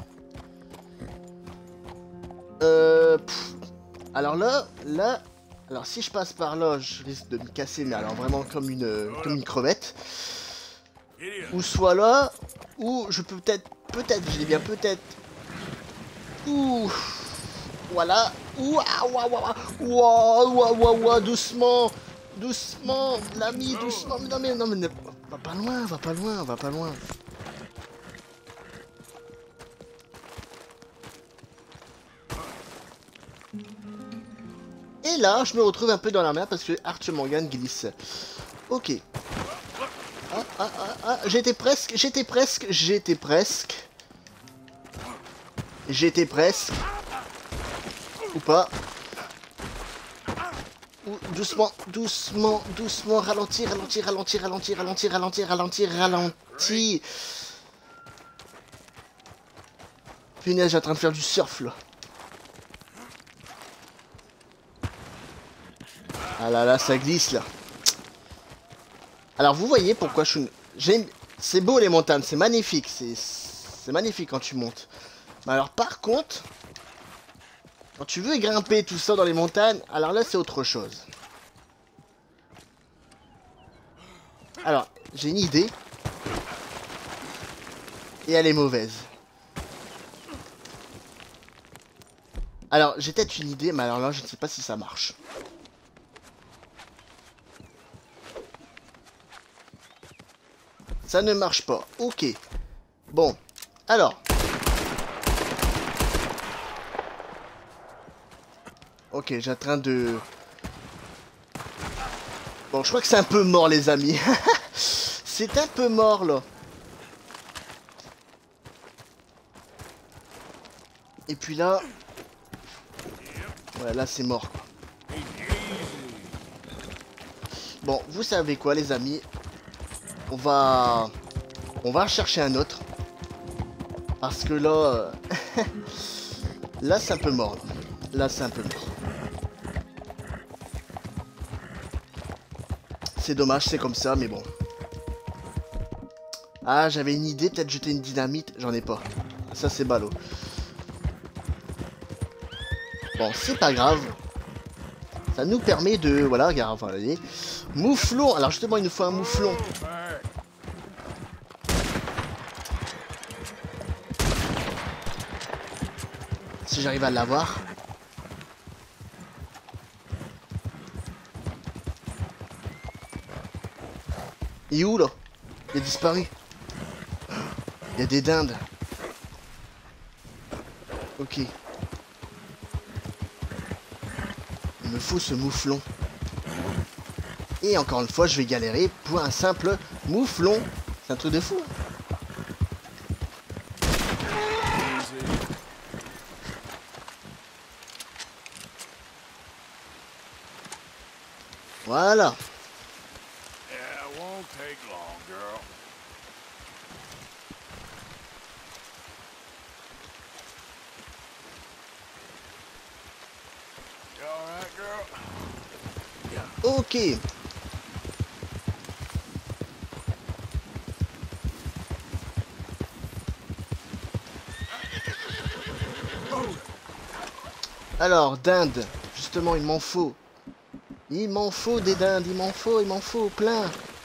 Alors là, alors si je passe par là, je risque de me casser, mais alors vraiment comme une crevette. Ou soit là, ou je peux peut-être, je dis bien peut-être. Ouh, voilà. Ouah, ouah, ouah, ouah, ouah, ouah, ouah, doucement, doucement, l'ami, doucement. Non mais, va pas loin, va pas loin, va pas loin. Et là, je me retrouve un peu dans la mer parce que Arthur Morgan glisse. Ok. J'étais presque. Ou pas. Ou doucement, doucement, doucement, ralentir. Punaise, j'ai en train de faire du surf là. Ah là là, ça glisse là. Alors vous voyez pourquoi c'est beau les montagnes, c'est magnifique, c'est magnifique quand tu montes. Mais alors par contre, quand tu veux grimper tout ça dans les montagnes, alors là c'est autre chose. Alors, j'ai une idée. Et elle est mauvaise. Alors, j'ai peut-être une idée, mais alors là je ne sais pas si ça marche. Ça ne marche pas. Ok. Bon. Alors. Ok, j'ai en train de... Bon, je crois que c'est un peu mort, les amis. C'est un peu mort, là. Et puis là... Ouais, là, c'est mort, quoi. Bon, vous savez quoi, les amis? On va chercher un autre. Parce que là... là, c'est un peu mort. Là, c'est un peu mort. C'est dommage, c'est comme ça, mais bon. Ah, j'avais une idée, peut-être jeter une dynamite. J'en ai pas. Ça, c'est ballot. Bon, c'est pas grave. Ça nous permet de... Voilà, regarde, enfin, allez. Mouflon. Alors, justement, il nous faut un mouflon. Si j'arrive à l'avoir. Il est où là? Il a disparu. Il y a des dindes. Ok. Il me faut ce mouflon. Et encore une fois, je vais galérer pour un simple mouflon. C'est un truc de fou. Voilà. Ok. Alors, dinde. Justement, il m'en faut. Il m'en faut des dindes. Il m'en faut plein.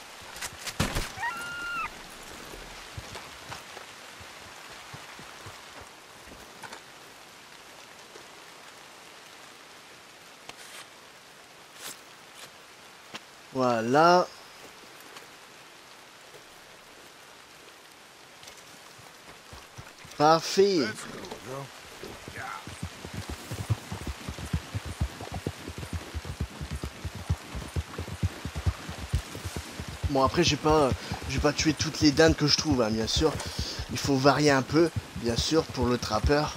Voilà. Parfait. Bon après je vais pas tuer toutes les dindes que je trouve hein, bien sûr. Il faut varier un peu, bien sûr, pour le trappeur.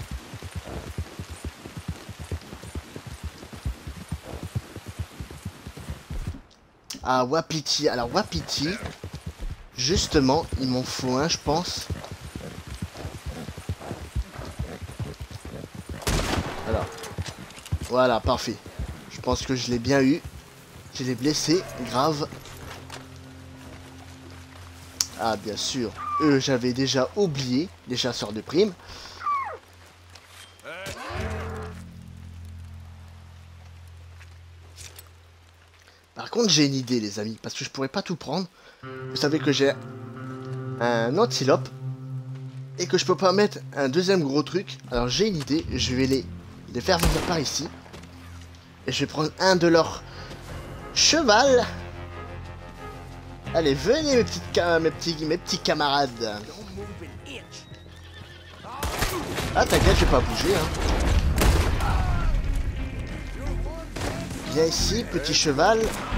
Ah Wapiti. Alors Wapiti, justement, il m'en faut un je pense. Alors. Voilà, parfait. Je pense que je l'ai bien eu. Je l'ai blessé, grave. Ah, bien sûr. Eux, j'avais déjà oublié les chasseurs de primes. Par contre, j'ai une idée, les amis, parce que je pourrais pas tout prendre. Vous savez que j'ai un antilope et que je peux pas mettre un deuxième gros truc. Alors, j'ai une idée. Je vais les faire venir par ici. Et je vais prendre un de leurs cheval. Allez, venez mes petits camarades. Ah t'inquiète, je vais pas bouger hein. Viens ici, petit cheval.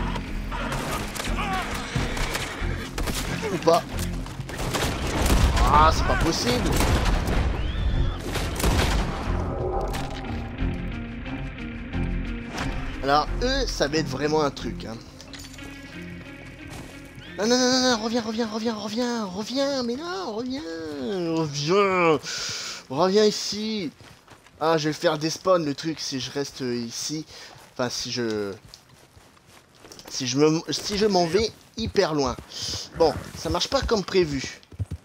Ou pas. Ah, c'est pas possible. Alors, eux, ça va être vraiment un truc hein. Non, non, non, non, non, reviens, mais non, reviens ici. Ah, je vais faire des spawns, le truc, si je reste ici, enfin, si je m'en vais hyper loin. Bon, ça marche pas comme prévu.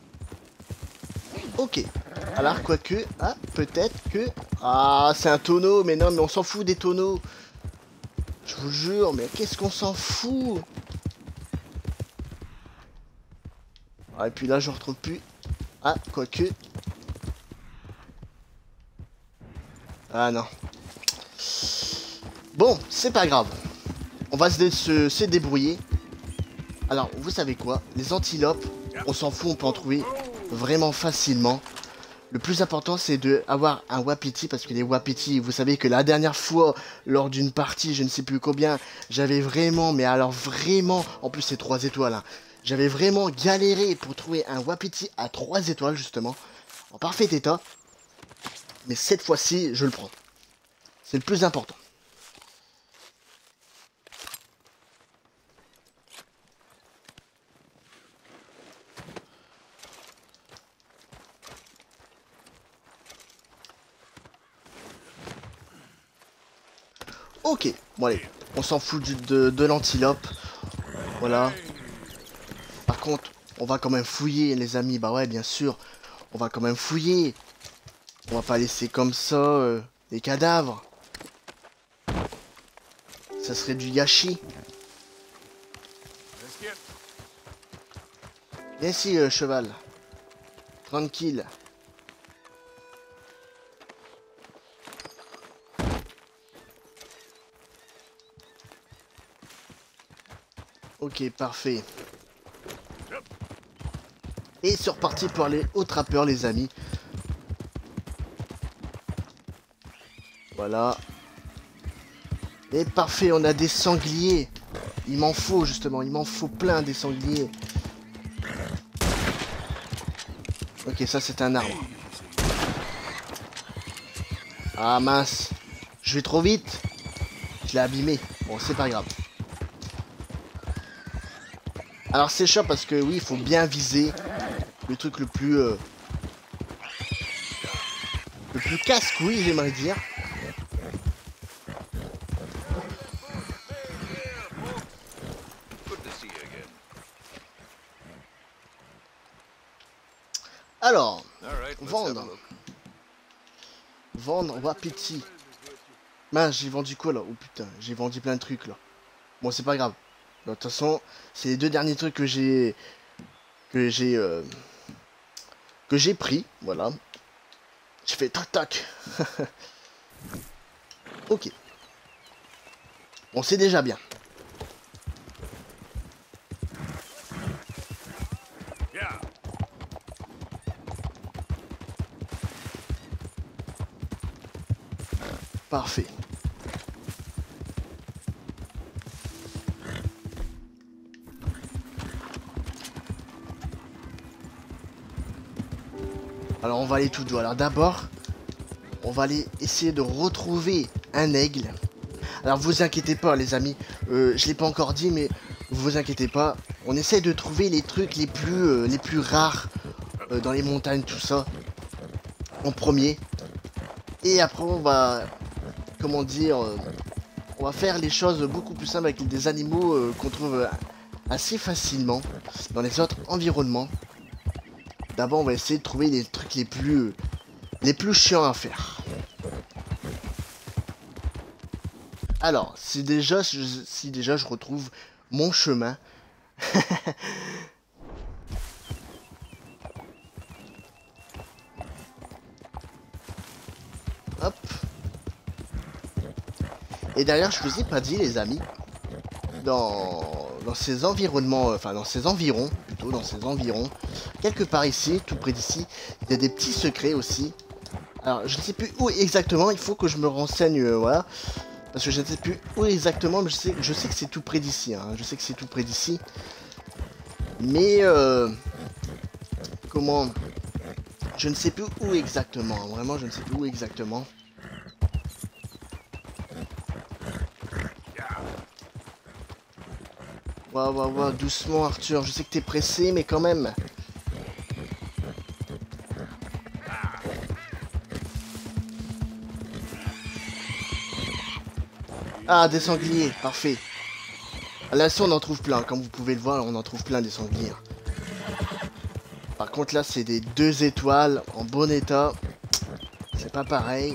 Ok, alors, quoique, ah, peut-être que, ah, c'est un tonneau, mais non, mais on s'en fout des tonneaux. Je vous jure, mais qu'est-ce qu'on s'en fout? Ah, et puis là, je retrouve plus. Ah, quoique. Ah non. Bon, c'est pas grave. On va se débrouiller. Alors, vous savez quoi? Les antilopes, on s'en fout, on peut en trouver vraiment facilement. Le plus important, c'est d'avoir un wapiti, parce que les wapitis, vous savez que la dernière fois, lors d'une partie, je ne sais plus combien, j'avais vraiment, mais alors vraiment, en plus c'est 3 étoiles, hein, j'avais vraiment galéré pour trouver un wapiti à 3 étoiles, justement, en parfait état. Mais cette fois-ci, je le prends. C'est le plus important. Ok, bon allez, on s'en fout de l'antilope. Voilà. Par contre, on va quand même fouiller, les amis. Bah ouais, bien sûr. On va quand même fouiller. On va pas laisser comme ça les cadavres. Ça serait du gâchis. Viens ici, cheval. Tranquille. Ok, parfait. Et c'est reparti pour aller au trappeur, les amis. Voilà. Et parfait, on a des sangliers. Il m'en faut justement, il m'en faut plein des sangliers. Ok, ça c'est un arbre. Ah mince. Je vais trop vite. Je l'ai abîmé. Bon, c'est pas grave. Alors c'est chiant parce que oui, il faut bien viser le truc le plus casse-couille, j'aimerais dire. Alors, vendre. Vendre, wapiti. Mince, j'ai vendu quoi là? Oh putain, j'ai vendu plein de trucs là. Bon, c'est pas grave. De toute façon, c'est les deux derniers trucs que j'ai que j'ai euh, que j'ai pris, voilà. Je fais tac tac. Ok. Bon, c'est déjà bien. Parfait. Alors on va aller tout doux. Alors d'abord, on va aller essayer de retrouver un aigle. Alors vous inquiétez pas les amis, je l'ai pas encore dit mais vous inquiétez pas. On essaie de trouver les trucs les plus rares dans les montagnes, tout ça, en premier. Et après on va, comment dire, on va faire les choses beaucoup plus simples avec des animaux qu'on trouve assez facilement dans les autres environnements. D'abord on va essayer de trouver les trucs les plus chiants à faire. Alors, si déjà je retrouve mon chemin. Hop. Et d'ailleurs, je vous ai pas dit, les amis, dans ces environnements, enfin dans ces environs, plutôt dans ces environs, quelque part ici, tout près d'ici, il y a des petits secrets aussi. Alors, je ne sais plus où exactement, il faut que je me renseigne, voilà. Parce que je ne sais plus où exactement, mais je sais que c'est tout près d'ici, hein. Je sais que c'est tout près d'ici. Mais, comment... Je ne sais plus où exactement, vraiment je ne sais plus où exactement. Ouah, doucement Arthur, je sais que t'es pressé, mais quand même. Ah, des sangliers, parfait. Là, on en trouve plein, comme vous pouvez le voir, on en trouve plein des sangliers. Par contre, là, c'est des 2 étoiles en bon état. C'est pas pareil.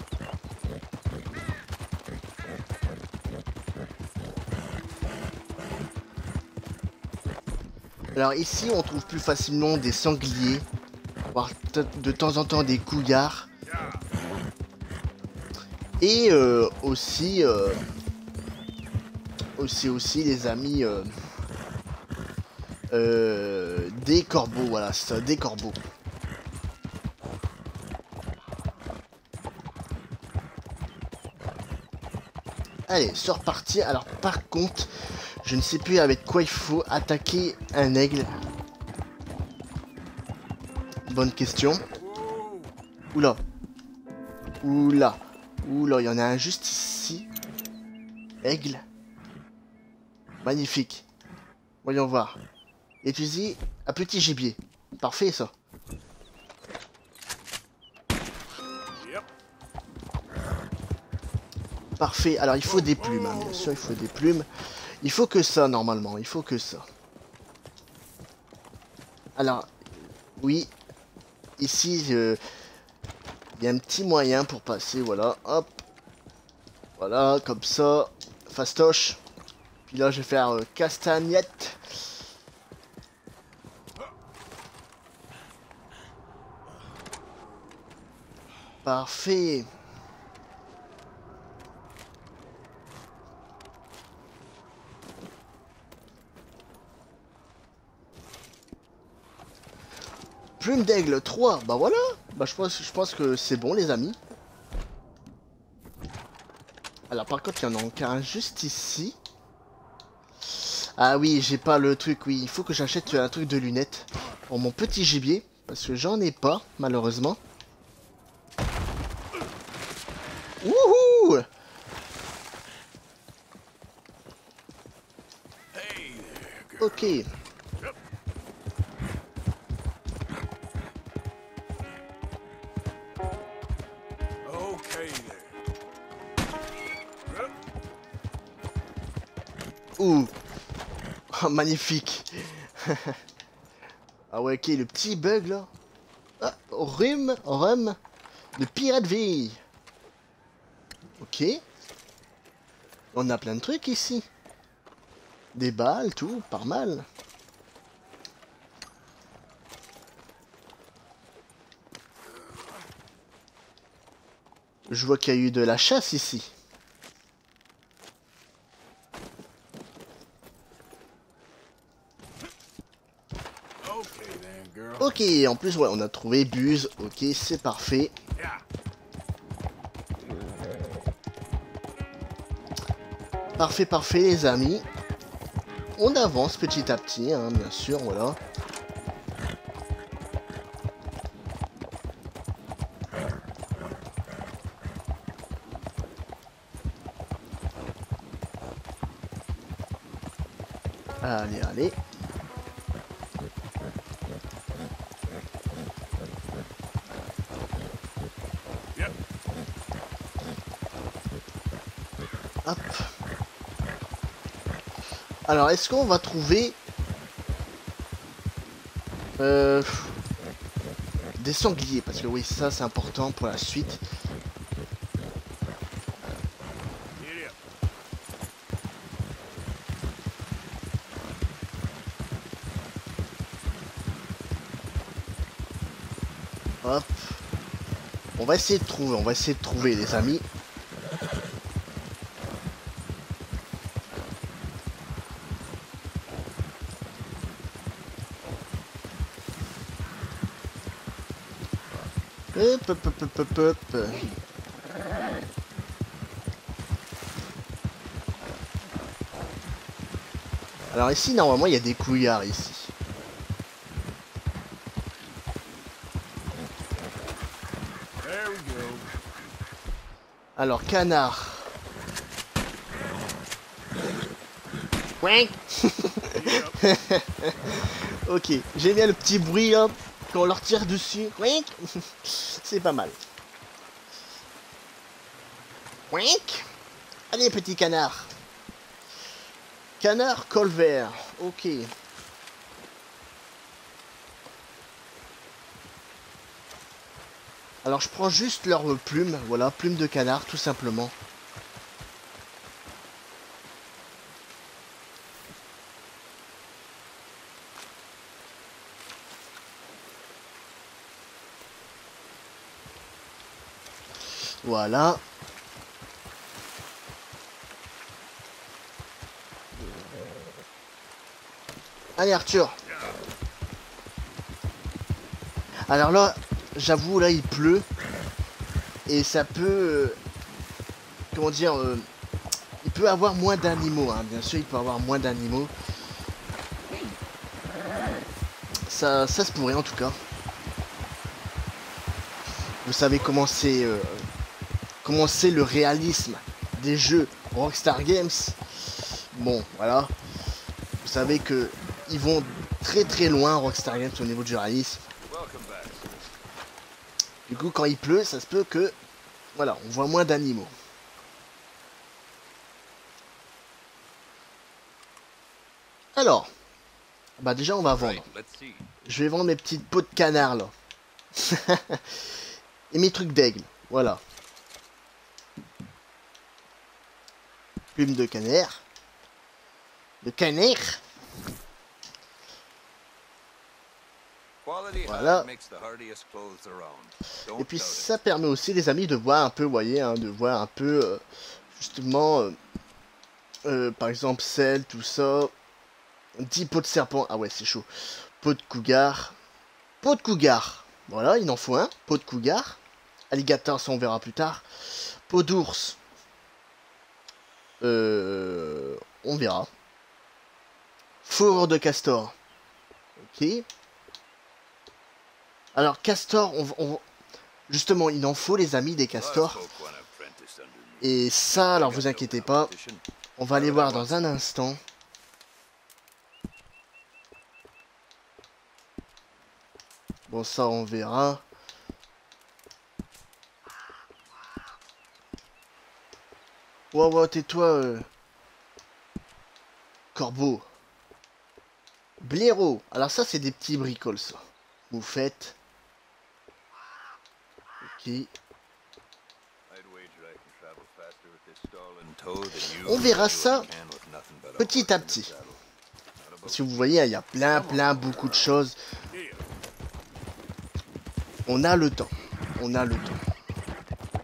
Alors ici, on trouve plus facilement des sangliers, voire de temps en temps des couillards. Et aussi, les amis, des corbeaux, voilà, c'est ça, des corbeaux. Allez, c'est reparti. Alors par contre, je ne sais plus avec quoi il faut attaquer un aigle. Bonne question. Oula. Oula. Oula, il y en a un juste ici. Aigle. Magnifique. Voyons voir. Étudie à petit gibier. Parfait ça. Parfait. Alors il faut des plumes, hein. Bien sûr, il faut des plumes. Il faut que ça normalement. Il faut que ça. Alors, oui. Ici, il y a un petit moyen pour passer. Voilà. Hop. Voilà, comme ça. Fastoche. Puis là, je vais faire castagnette. Parfait. Plume d'aigle 3. Bah voilà. Bah je pense que c'est bon les amis. Alors par contre il y en a qu'un juste ici. Ah oui, j'ai pas le truc, oui. Il faut que j'achète un truc de lunettes pour mon petit gibier. Parce que j'en ai pas, malheureusement. Wouhou! Ok. Ouh. Oh, magnifique. Ah ouais, ok, le petit bug là. Ah, rhum de pirate vie. Ok. On a plein de trucs ici. Des balles, tout, pas mal. Je vois qu'il y a eu de la chasse ici. Ok, en plus, ouais, on a trouvé Buse. Ok, c'est parfait. Parfait, parfait, les amis. On avance petit à petit, hein, bien sûr, voilà. Allez, allez. Hop. Alors, est-ce qu'on va trouver... des sangliers, parce que oui, ça c'est important pour la suite. Hop. On va essayer de trouver, les amis. Hop, hop, hop, hop, hop, hop. Alors ici, normalement, il y a des couillards ici. Alors, canard. Ok, j'aime bien le petit bruit là, quand on leur tire dessus. C'est pas mal. Allez, petit canard. Canard colvert. Ok. Alors je prends juste leurs plumes, voilà, plumes de canard tout simplement. Voilà. Allez Arthur. Alors là, j'avoue, là il pleut. Et ça peut... comment dire... il peut avoir moins d'animaux, hein. Bien sûr, il peut avoir moins d'animaux. Ça se pourrait en tout cas. Vous savez comment c'est le réalisme des jeux Rockstar Games. Bon, voilà. Vous savez que ils vont très très loin Rockstar Games au niveau du réalisme. Du coup, quand il pleut, ça se peut que... voilà, on voit moins d'animaux. Alors, bah déjà on va vendre. Je vais vendre mes petites peaux de canard là. Et mes trucs d'aigle, voilà. Plume de canard. De canard. Voilà. Et puis ça permet aussi les amis de voir un peu, vous voyez, hein, de voir un peu justement, par exemple sel, tout ça. 10 peaux de serpent, ah ouais c'est chaud. Peau de cougar, Peau de cougar. Voilà, il en faut un. Peau de cougar. Alligator, ça on verra plus tard. Peau d'ours. On verra. Fourrure de castor. Ok. Alors, castor, justement, il en faut, les amis, des castors. Et ça, alors vous inquiétez pas. On va aller voir dans un instant. Bon, ça, on verra. Ouais, tais-toi, Corbeau. Blaireau. Alors ça, c'est des petits bricoles, ça. Vous faites. Ok. On verra ça petit à petit. Si vous voyez, il y a beaucoup de choses. On a le temps. On a le temps.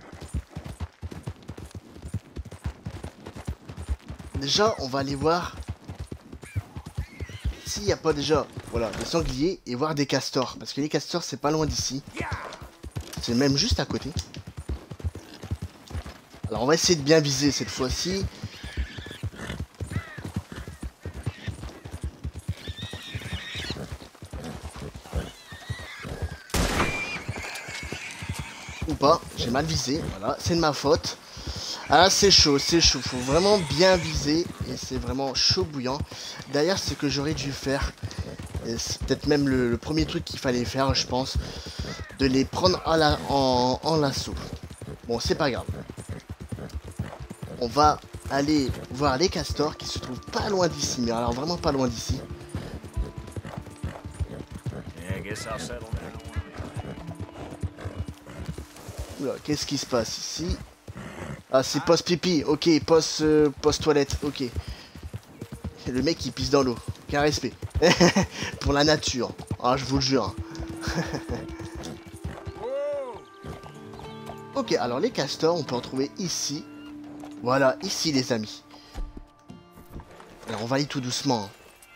Déjà, on va aller voir s'il n'y a pas déjà, voilà, des sangliers et voir des castors. Parce que les castors, c'est pas loin d'ici. C'est même juste à côté. Alors, on va essayer de bien viser cette fois-ci. Ou pas, j'ai mal visé, voilà, c'est de ma faute. Ah, c'est chaud, faut vraiment bien viser, et c'est vraiment chaud bouillant. D'ailleurs, c'est ce que j'aurais dû faire, et c'est peut-être même le premier truc qu'il fallait faire, je pense, de les prendre en lasso. Bon, c'est pas grave. On va aller voir les castors qui se trouvent pas loin d'ici, mais alors vraiment pas loin d'ici. Oula, qu'est-ce qui se passe ici? Ah, c'est post pipi, ok, post toilette, ok. Le mec il pisse dans l'eau, qu'un respect. Pour la nature, ah, je vous le jure. Ok, alors les castors, on peut en trouver ici. Voilà, ici les amis. Alors on va aller tout doucement.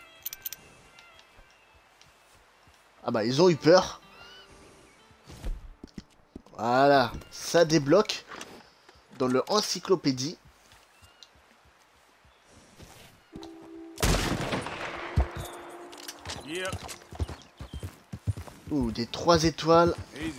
Ah bah ils ont eu peur. Voilà, ça débloque. Dans le encyclopédie. Ouh, des 3 étoiles.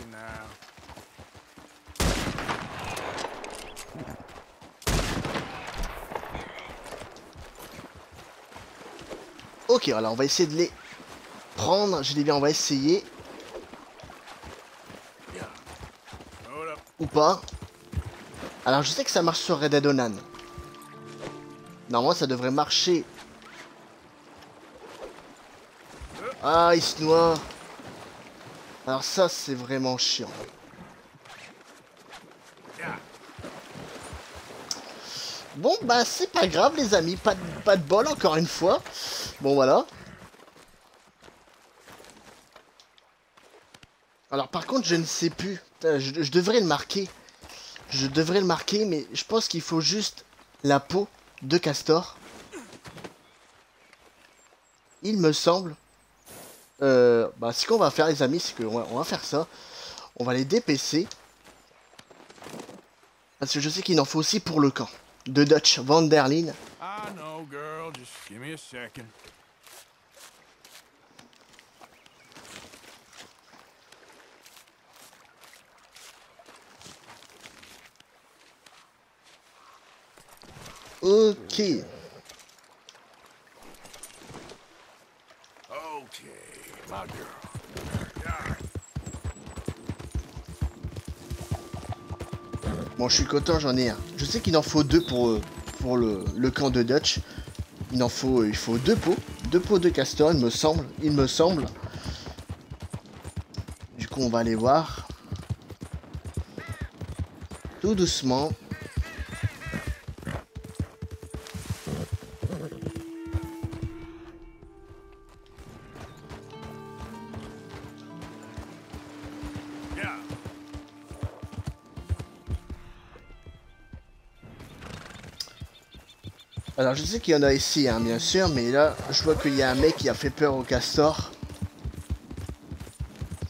Ok, alors on va essayer de les prendre. Je dis bien, on va essayer. Ou pas. Alors je sais que ça marche sur Red Dead Online. Normalement ça devrait marcher. Ah, il se noie. Alors ça c'est vraiment chiant. Bon bah c'est pas grave les amis. Pas de bol encore une fois. Bon voilà. Alors par contre je ne sais plus. Je devrais le marquer. Je devrais le marquer, mais je pense qu'il faut juste la peau de castor. Il me semble. Bah, ce qu'on va faire, les amis, c'est qu'on va faire ça. On va les dépecer. Parce que je sais qu'il en faut aussi pour le camp. De Dutch Van der Linde. Ok. Bon, je suis content, j'en ai un. Je sais qu'il en faut 2 pour le camp de Dutch. Il faut 2 pots. 2 pots de castor, il me semble. Il me semble. Du coup, on va aller voir. Tout doucement. Alors je sais qu'il y en a ici, hein, bien sûr, mais là, je vois qu'il y a un mec qui a fait peur au castor.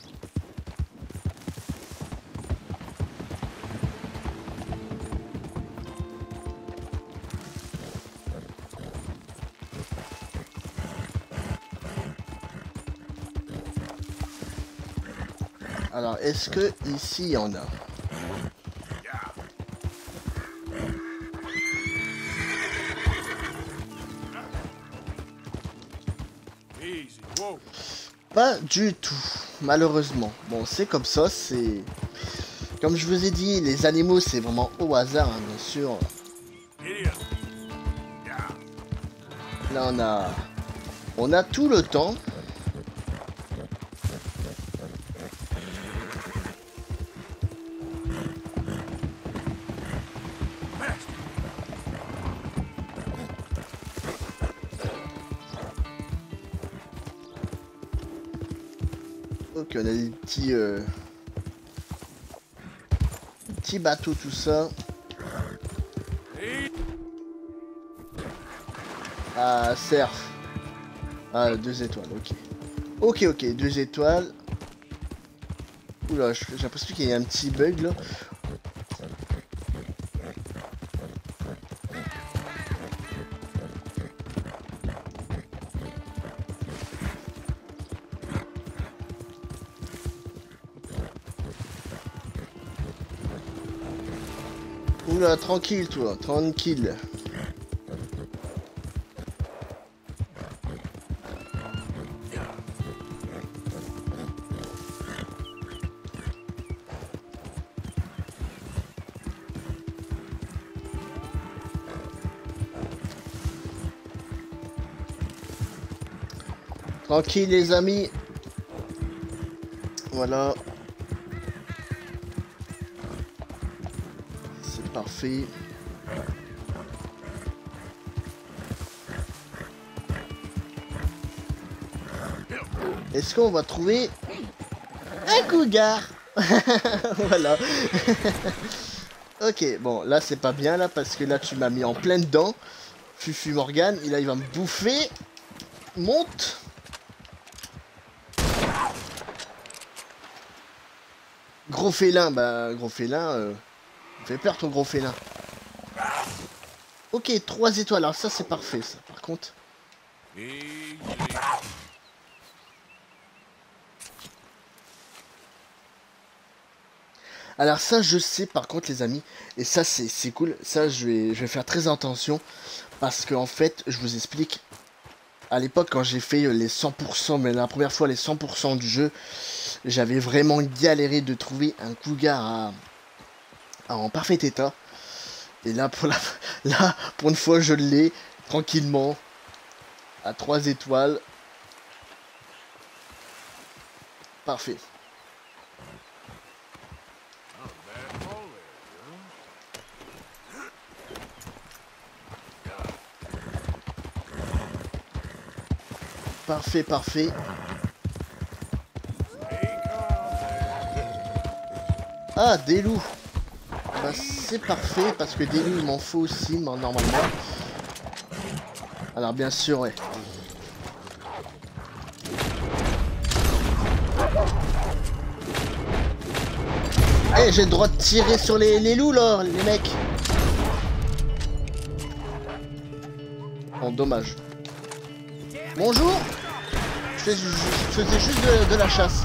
Alors, est-ce que ici il y en a? Pas du tout, malheureusement. Bon, c'est comme ça, c'est... Comme je vous ai dit, les animaux, c'est vraiment au hasard, hein, bien sûr. Là, on a tout le temps. Ok, on a des petits bateaux, tout ça. Ah, surf. Ah, 2 étoiles, ok. Ok, 2 étoiles. Oula, j'ai l'impression qu'il y a un petit bug là. Oula, tranquille toi, tranquille. Tranquille les amis. Voilà. C'est parfait. Est-ce qu'on va trouver un cougar? Voilà. Ok, bon, là c'est pas bien là parce que là tu m'as mis en plein dedans. Fufu Morgan, et là il va me bouffer. Monte. Gros félin, bah gros félin, fait peur ton gros félin. Ok, 3 étoiles, alors ça c'est parfait ça, par contre. Alors ça je sais par contre les amis, et ça c'est cool, ça je vais faire très attention, parce que en fait, je vous explique, à l'époque quand j'ai fait les 100%, mais la première fois les 100% du jeu, j'avais vraiment galéré de trouver un cougar en parfait état. Et là pour une fois je l'ai, tranquillement, à 3 étoiles. Parfait. Parfait, parfait. Ah, des loups. Bah, c'est parfait, parce que des loups, il m'en faut aussi, normalement. Alors, bien sûr, ouais. Eh, j'ai le droit de tirer sur les loups, là, les mecs. Oh, dommage. Bonjour. Je faisais juste de la chasse.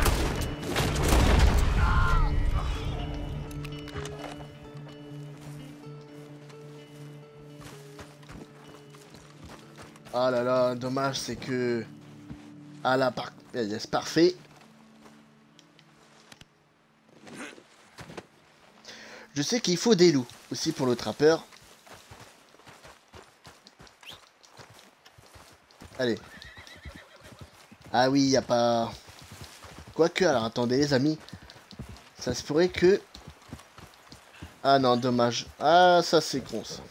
Ah là là, dommage, c'est que... Ah là, yes, parfait. Je sais qu'il faut des loups, aussi pour le trappeur. Allez. Ah oui, y a pas... Quoique, alors attendez les amis. Ça se pourrait que... Ah non, dommage. Ah, ça c'est con ça.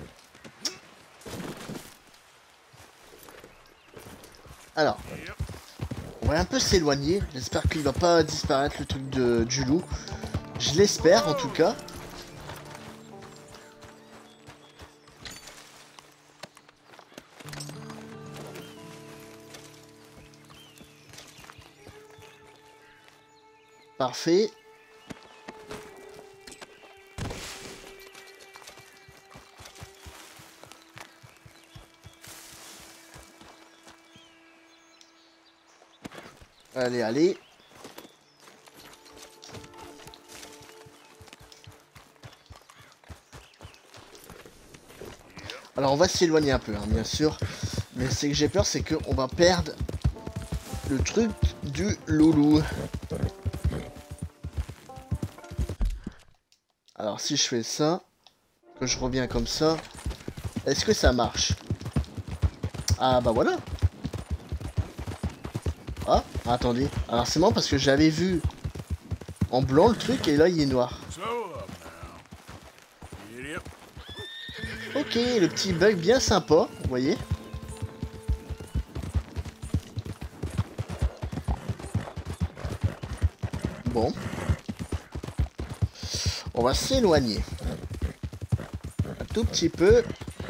Alors, on va un peu s'éloigner. J'espère qu'il va pas disparaître le truc du loup. Je l'espère en tout cas. Parfait. Allez, allez. Alors on va s'éloigner un peu, hein, bien sûr. Mais ce que j'ai peur, c'est qu'on va perdre le truc du loulou. Alors si je fais ça, que je reviens comme ça, est-ce que ça marche? Ah bah voilà. Ah, attendez. Alors c'est marrant parce que j'avais vu en blanc le truc et là il est noir. Ok, le petit bug bien sympa, vous voyez. Bon. On va s'éloigner. Un tout petit peu.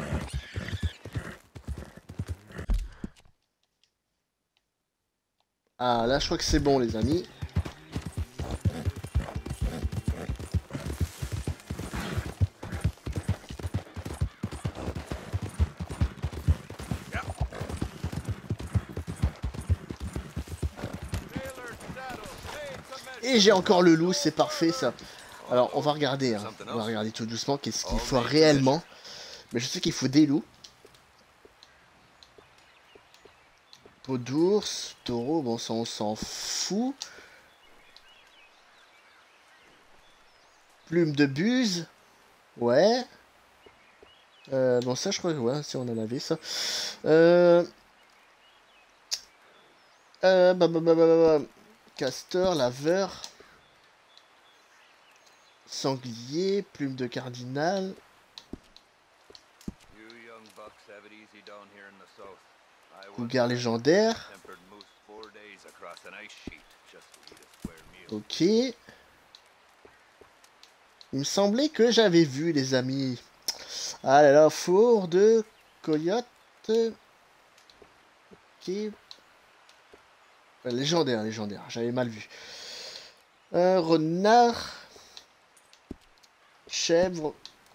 Ah, là, je crois que c'est bon, les amis. Et j'ai encore le loup, c'est parfait, ça. Alors, on va regarder, hein. On va regarder tout doucement qu'est-ce qu'il faut réellement. Mais je sais qu'il faut des loups. Peau d'ours, taureau, bon, ça, on s'en fout. Plume de buse. Ouais. Bon, ça, je crois que ouais, si on en avait, ça. Castor, laveur. Sanglier, plume de cardinal. Cougar légendaire. Ok. Il me semblait que j'avais vu, les amis. Ah là là, four de coyote. Ok. Légendaire, légendaire. J'avais mal vu. Renard. Chèvre.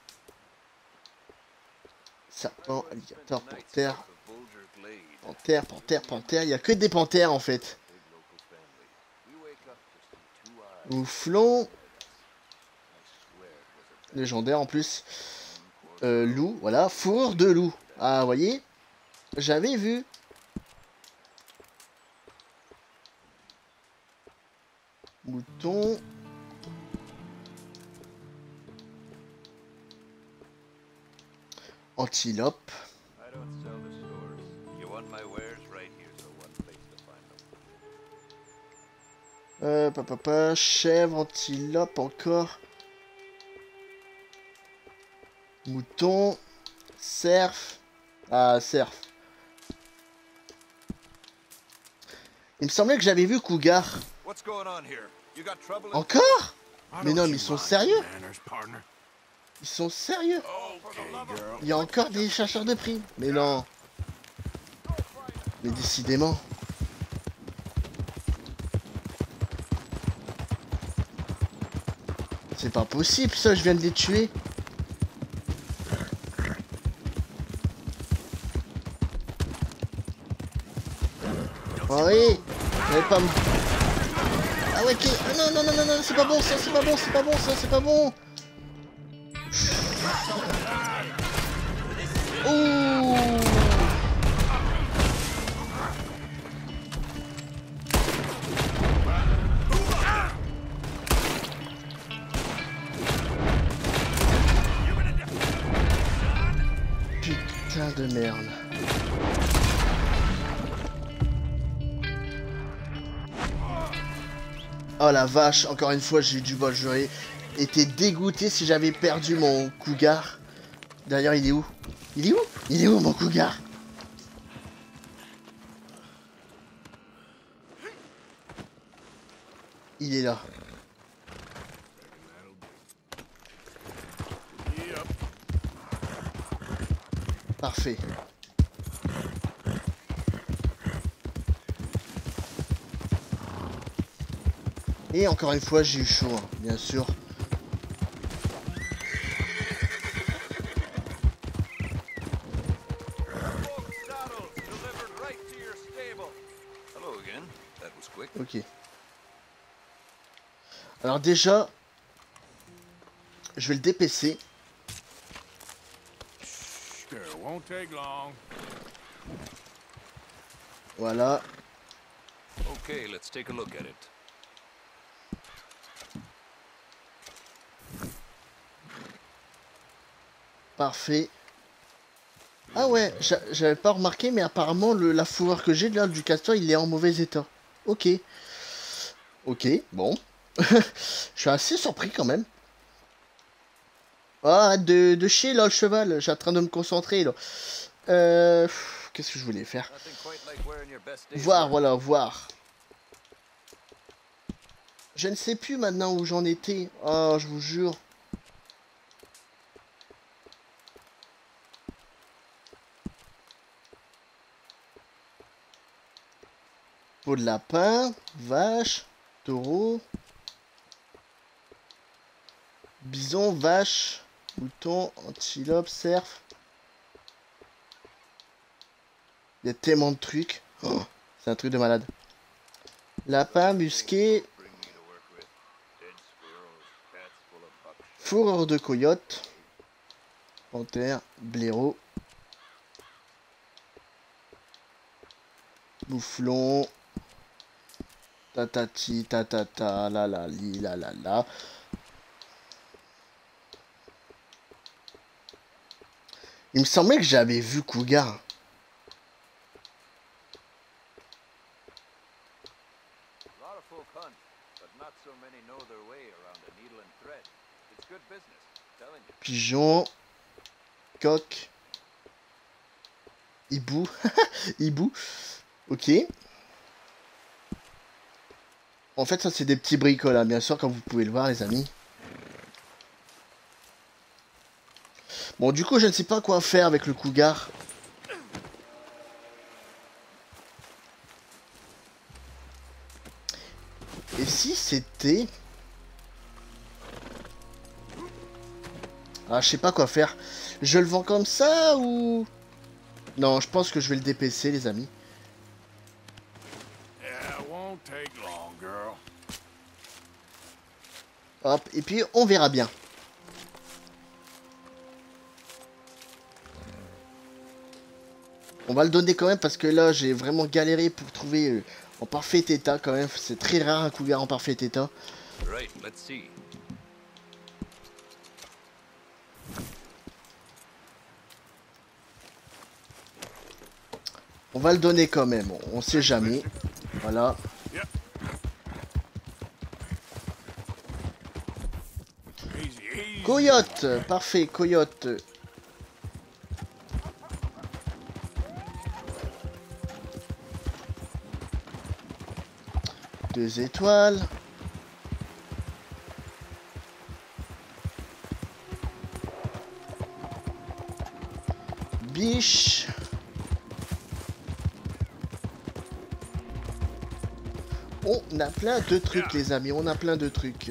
Serpent, alligator, panthère. Panthère, panthère, panthère. Il n'y a que des panthères en fait. Mouflon. Légendaire en plus. Loup, voilà. Fourrure de loup. Ah, vous voyez. J'avais vu. Mouton. Antilope. Papa, chèvre, antilope encore. Mouton. Cerf. Ah, cerf. Il me semblait que j'avais vu cougar. Encore? Mais non, mais ils sont sérieux? Ils sont sérieux? Il y a encore des chercheurs de prix. Mais non. Mais décidément. C'est pas possible ça, je viens de les tuer. Oh oui, vous n'allez pas me... Ah ouais, ok. Ah non, non, non, non, non, c'est pas bon ça, c'est pas bon, c'est pas bon ça, c'est pas bon. Ouh. Putain de merde. Oh la vache, encore une fois j'ai eu du bol, j'aurais été dégoûté si j'avais perdu mon cougar. D'ailleurs il est où? Il est où? Il est où mon cougar? Il est là. Parfait. Et encore une fois, j'ai eu chaud, hein, bien sûr. Ok. Alors déjà, je vais le dépecer. Voilà.
Okay, let's take a look at it.
Parfait. Ah ouais, j'avais pas remarqué, mais apparemment la fourrure que j'ai là du castor, il est en mauvais état. Ok. Ok, bon. Je suis assez surpris quand même. Oh, arrête de chier là, le cheval. J'ai en train de me concentrer là. Qu'est-ce que je voulais faire? Voir, voilà, voir. Je ne sais plus maintenant où j'en étais. Oh, je vous jure. Peau de lapin, vache, taureau, bison, vache, mouton, antilope, cerf. Il y a tellement de trucs. Oh, c'est un truc de malade. Lapin, musqué, fourrure de coyote, panthère, blaireau, mouflon, tatati, tatata, la la li, la la la. Il me semblait que j'avais vu cougar. Pigeon, coq, hibou, hibou, ok. En fait, ça c'est des petits bricoles, hein, bien sûr, comme vous pouvez le voir, les amis. Bon, du coup, je ne sais pas quoi faire avec le cougar. Et si c'était... Ah, je sais pas quoi faire. Je le vends comme ça ou... Non, je pense que je vais le dépecer, les amis. Hop, et puis on verra bien. On va le donner quand même parce que là, j'ai vraiment galéré pour trouver en parfait état quand même. C'est très rare un cougar en parfait état.
Right, let's see.
On va le donner quand même, on sait jamais. Voilà. Coyote, parfait, coyote. Deux étoiles. Biche. On a plein de trucs, les amis, on a plein de trucs.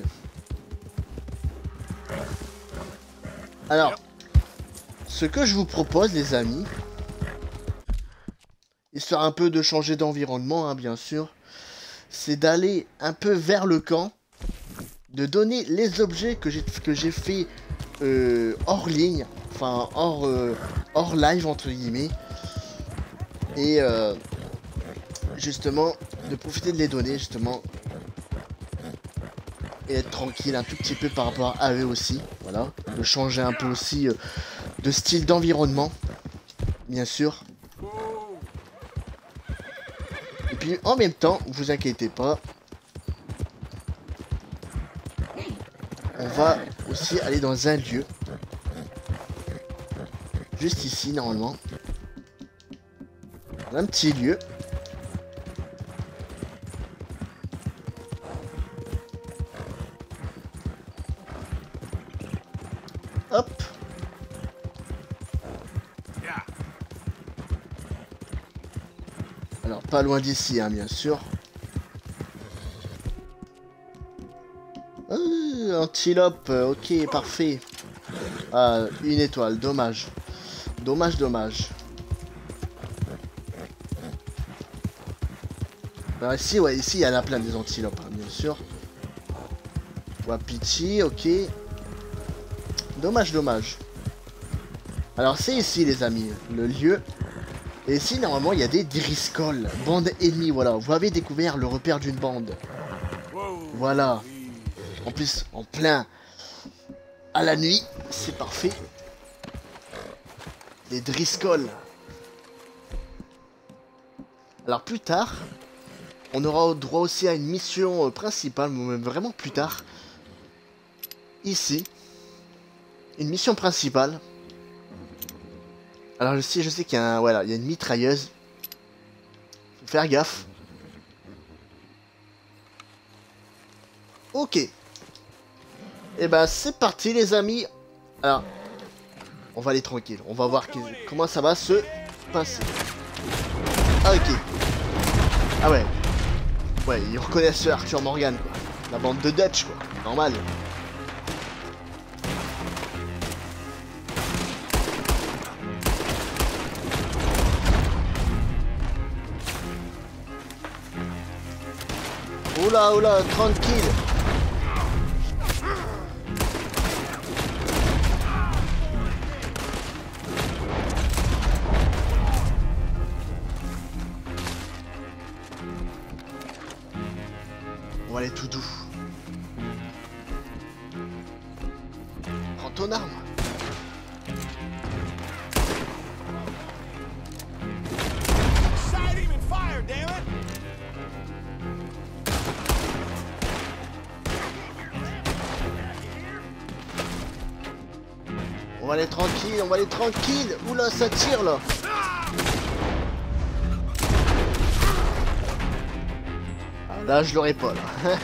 Alors, ce que je vous propose, les amis, histoire un peu de changer d'environnement, hein, bien sûr, c'est d'aller un peu vers le camp, de donner les objets que j'ai fait hors ligne, enfin hors live entre guillemets, et justement de profiter de les donner justement et être tranquille un tout petit peu par rapport à eux aussi, voilà, de changer un peu aussi de style d'environnement, bien sûr. Et puis en même temps, vous inquiétez pas, on va aussi aller dans un lieu, juste ici normalement, un petit lieu. Hop. Alors pas loin d'ici, hein, bien sûr. Antilope, ok, parfait. Ah, une étoile, dommage. Dommage, dommage. Alors ici, ouais, ici, il y en a plein des antilopes, hein, bien sûr. Wapiti, ok. Dommage, dommage. Alors c'est ici les amis, le lieu. Et ici normalement il y a des Driscoll, bande ennemie, voilà. Vous avez découvert le repère d'une bande. Voilà. En plus, en plein à la nuit, c'est parfait. Les Driscoll. Alors plus tard, on aura droit aussi à une mission principale, mais vraiment plus tard. Ici, une mission principale. Alors je sais qu'il y a voilà, il y a une mitrailleuse. Faut faire gaffe. Ok. Et ben c'est parti les amis. Alors, on va aller tranquille. On va voir comment ça va se passer. Ah ok. Ah ouais. Ouais, ils reconnaissent Arthur Morgan quoi. La bande de Dutch quoi. Normal. Oula oula, tranquille. On va aller tout doux. Prends ton arme. On va aller tranquille, on va aller tranquille. Oula, ça tire là. Ah, là, je l'aurais pas là.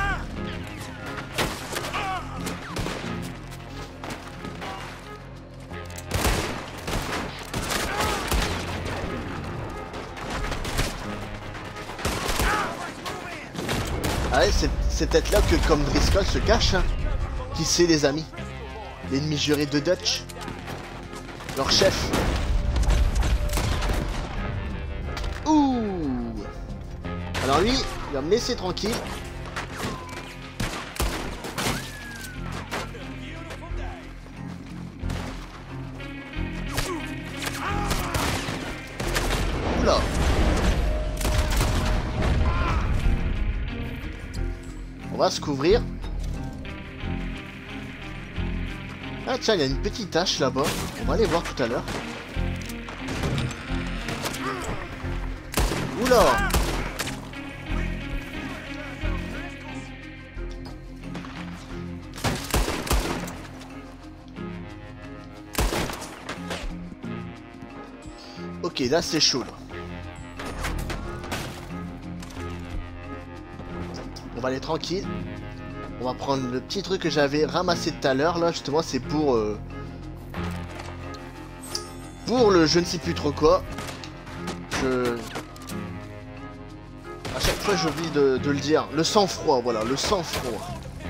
Ah ouais, c'est peut-être là que comme Driscoll se cache. Hein. Qui sait les amis? L'ennemi juré de Dutch. Leur chef. Ouh. Alors lui, il va me laisser tranquille. Oula. On va se couvrir. Ah tiens, il y a une petite tache là-bas. On va aller voir tout à l'heure. Oula. Ok, là c'est chaud là. On va aller tranquille. On va prendre le petit truc que j'avais ramassé tout à l'heure là, justement c'est pour le je ne sais plus trop quoi. À chaque fois j'oublie de le dire. Le sang-froid, voilà, le sang-froid.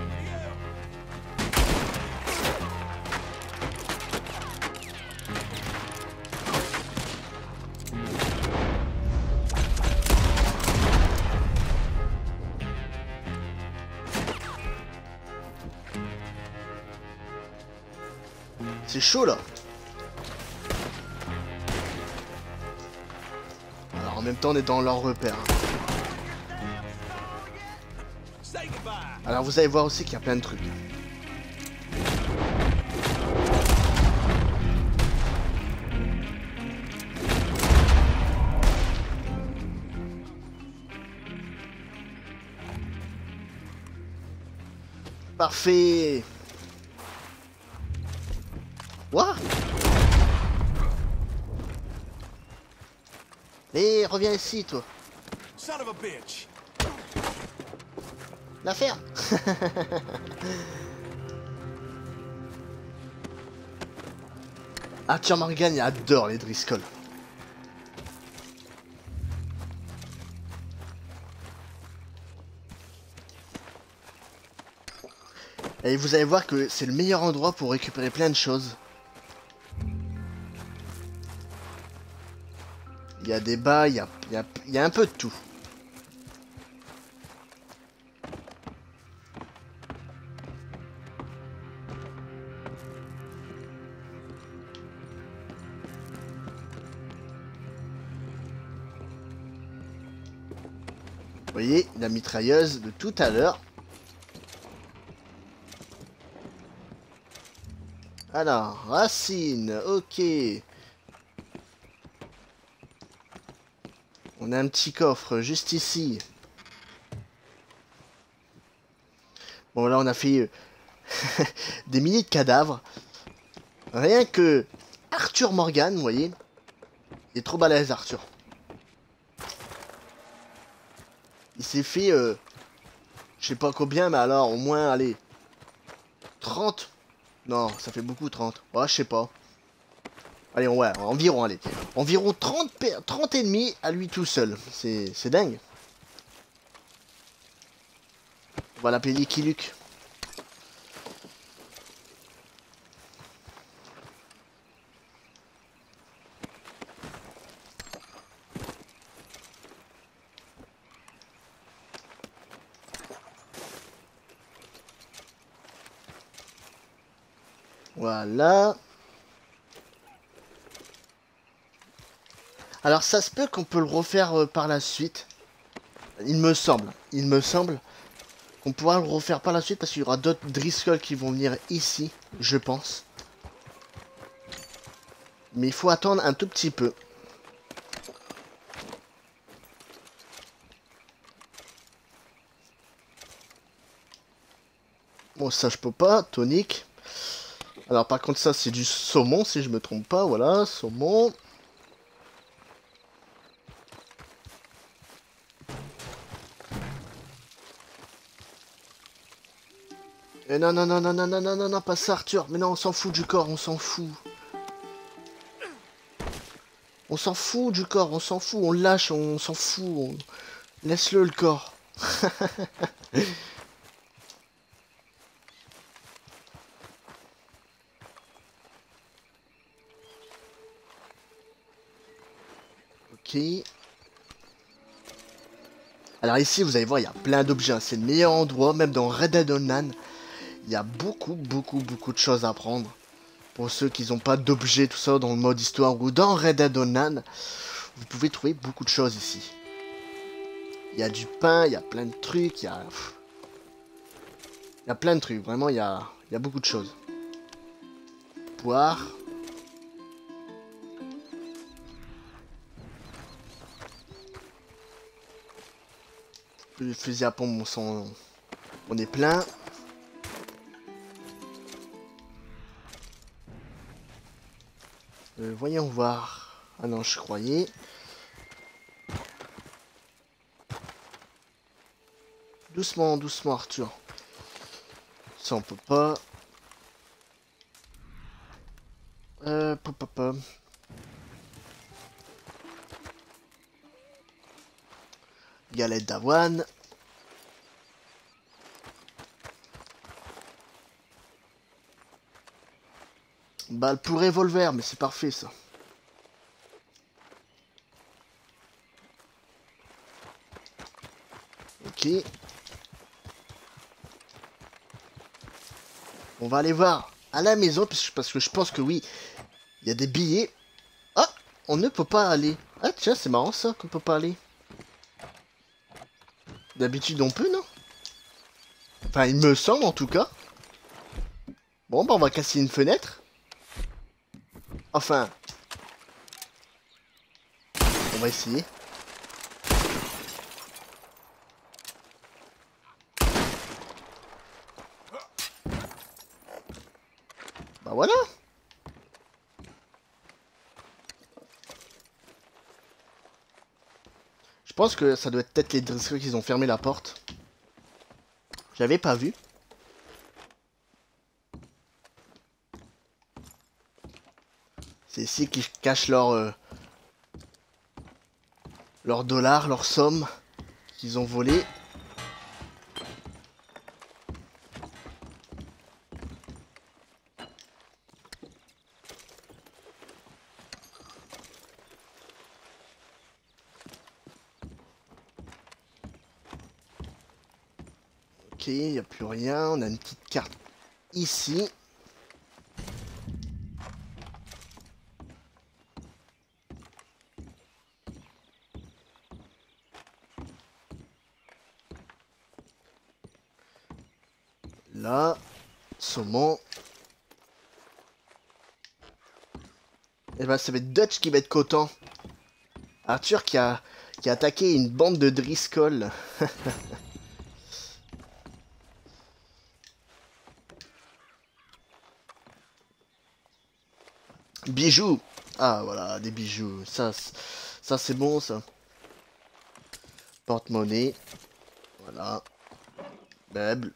C'est chaud là. Alors en même temps on est dans leur repère. Alors vous allez voir aussi qu'il y a plein de trucs. Parfait. What? Eh, reviens ici, toi.
Son of a bitch.
L'affaire. Arthur Morgan, il adore les Driscoll. Et vous allez voir que c'est le meilleur endroit pour récupérer plein de choses. Il y a des bas, il y a un peu de tout. voyez, la mitrailleuse de tout à l'heure. Alors, racine, ok. On a un petit coffre juste ici. Bon, là, on a fait des milliers de cadavres. Rien que Arthur Morgan, vous voyez. Il est trop balèze, Arthur. Il s'est fait, je sais pas combien, mais alors, au moins, allez, 30. Non, ça fait beaucoup, 30. Ouais, je sais pas. Allez, ouais, environ, allez. Environ 30 ennemis à lui tout seul. C'est dingue. On va l'appeler Lucky Luke. Voilà. Alors ça se peut qu'on peut le refaire par la suite. Il me semble qu'on pourra le refaire par la suite parce qu'il y aura d'autres Driscoll qui vont venir ici, je pense. Mais il faut attendre un tout petit peu. Bon, ça je peux pas, tonique. Alors par contre ça c'est du saumon si je me trompe pas, voilà, saumon. Et non, non, non, non, non, non, non, non, non, pas ça Arthur. Mais non, on s'en fout du corps, on s'en fout. On s'en fout du corps, on s'en fout, on le lâche, on s'en fout. Laisse-le le corps. Ok. Alors ici, vous allez voir, il y a plein d'objets. Hein. C'est le meilleur endroit, même dans Red Dead Online. Il y a beaucoup de choses à prendre. Pour ceux qui n'ont pas d'objets, tout ça, dans le mode histoire ou dans Red Dead Online, vous pouvez trouver beaucoup de choses ici. Il y a du pain, il y a plein de trucs, il y a plein de trucs. Vraiment, il y a beaucoup de choses. Poire. Le fusil à pompe, on est plein. Voyons voir. Ah non, je croyais. Doucement, doucement, Arthur. Ça, on peut pas. Pop. Galette d'avoine. Balle pour revolver, mais c'est parfait ça. Ok. On va aller voir à la maison, parce que je pense que oui, il y a des billets. Ah, on ne peut pas aller. Ah tiens, c'est marrant ça, qu'on peut pas aller. D'habitude on peut, non? Enfin, il me semble en tout cas. Bon, bah on va casser une fenêtre. Enfin, on va essayer. Bah voilà. Je pense que ça doit être peut-être les Driscoll qui ont fermé la porte. J'avais pas vu. C'est ici qu'ils cachent leurs dollars, leurs sommes qu'ils ont volées. Ok, il n'y a plus rien. On a une petite carte ici. Voilà. Saumon. Et ben ça va être Dutch qui va être content. Arthur qui a attaqué une bande de Driscoll. Bijoux. Ah voilà, des bijoux. Ça c'est bon ça. Porte-monnaie. Voilà. Meubles.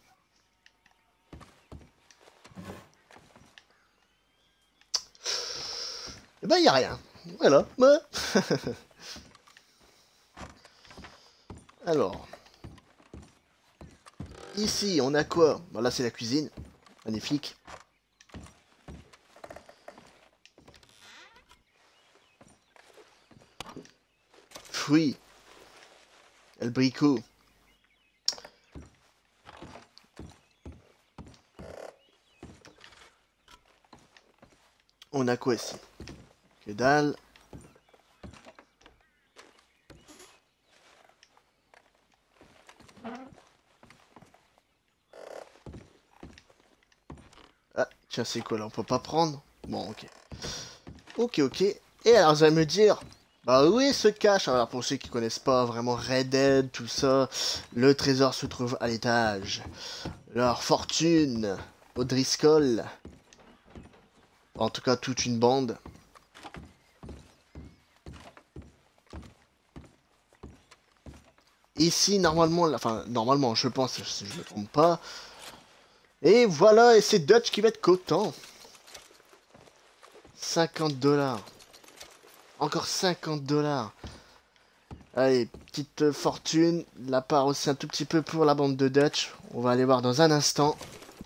Et ben y a rien. Voilà. Ouais. Alors. Ici on a quoi? Bon là c'est la cuisine. Magnifique. Fruits. El bricot. On a quoi ici? Que dalle. Ah, tiens, c'est quoi là? On peut pas prendre? Bon, ok. Ok. Et alors, vous allez me dire, bah oui, se cache. Alors, pour ceux qui connaissent pas vraiment Red Dead, tout ça, le trésor se trouve à l'étage. Leur fortune, au Driscoll. En tout cas, toute une bande. Ici, normalement, enfin, normalement, je pense, si je me trompe pas. Et voilà, et c'est Dutch qui va être content. 50 $. Encore 50 $. Allez, petite fortune. La part aussi un tout petit peu pour la bande de Dutch. On va aller voir dans un instant.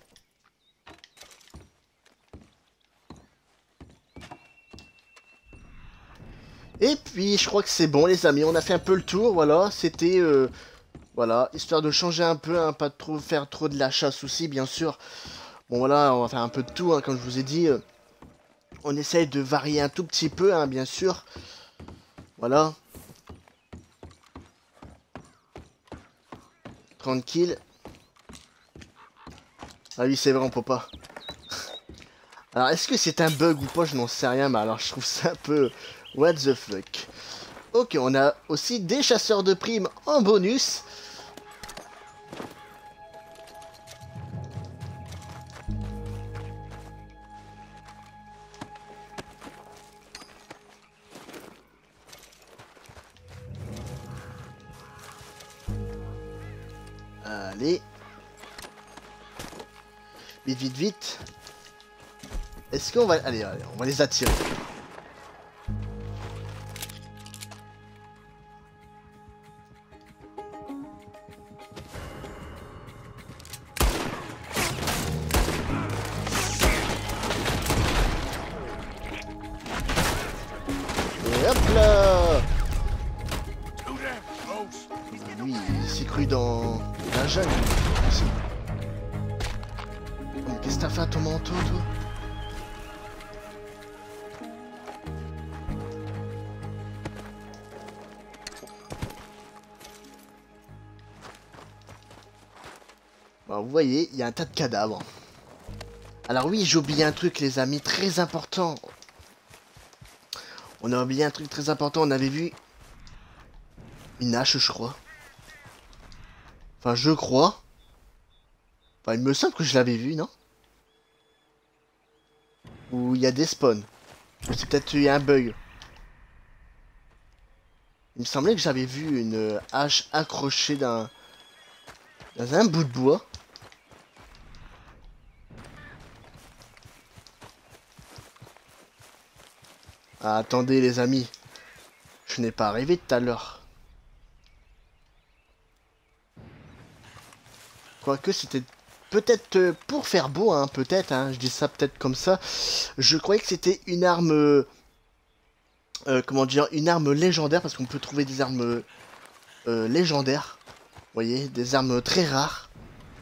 Et puis, je crois que c'est bon, les amis. On a fait un peu le tour, voilà. C'était, voilà, histoire de changer un peu, hein, pas de trop faire trop de la chasse aussi, bien sûr. Bon, voilà, on va faire un peu de tout, hein, comme je vous ai dit. On essaye de varier un tout petit peu, hein, bien sûr. Voilà. Tranquille. Ah oui, c'est vrai, on peut pas. Alors, est-ce que c'est un bug ou pas? Je n'en sais rien, mais alors je trouve ça un peu... What the fuck. Ok, on a aussi des chasseurs de primes en bonus. Allez. Vite. Est-ce qu'on va... Allez, on va les attirer. Et hop là. Ah, lui, il s'est cru dans la jungle. Aussi. Oh, mais qu'est-ce que t'as fait à ton manteau, toi? Bon, vous voyez, il y a un tas de cadavres. Alors oui, j'ai oublié un truc, les amis, très important. On a oublié un truc très important, on avait vu une hache, je crois. Enfin, je crois. Enfin, il me semble que je l'avais vu, non? Ou il y a des spawns. C'est peut-être il y a un bug. Il me semblait que j'avais vu une hache accrochée dans un bout de bois. Ah, attendez les amis. Je n'ai pas rêvé tout à l'heure. Quoique c'était peut-être pour faire beau, hein, peut-être, hein, je dis ça peut-être comme ça. Je croyais que c'était une arme... comment dire, une arme légendaire, parce qu'on peut trouver des armes légendaires. Vous voyez, des armes très rares.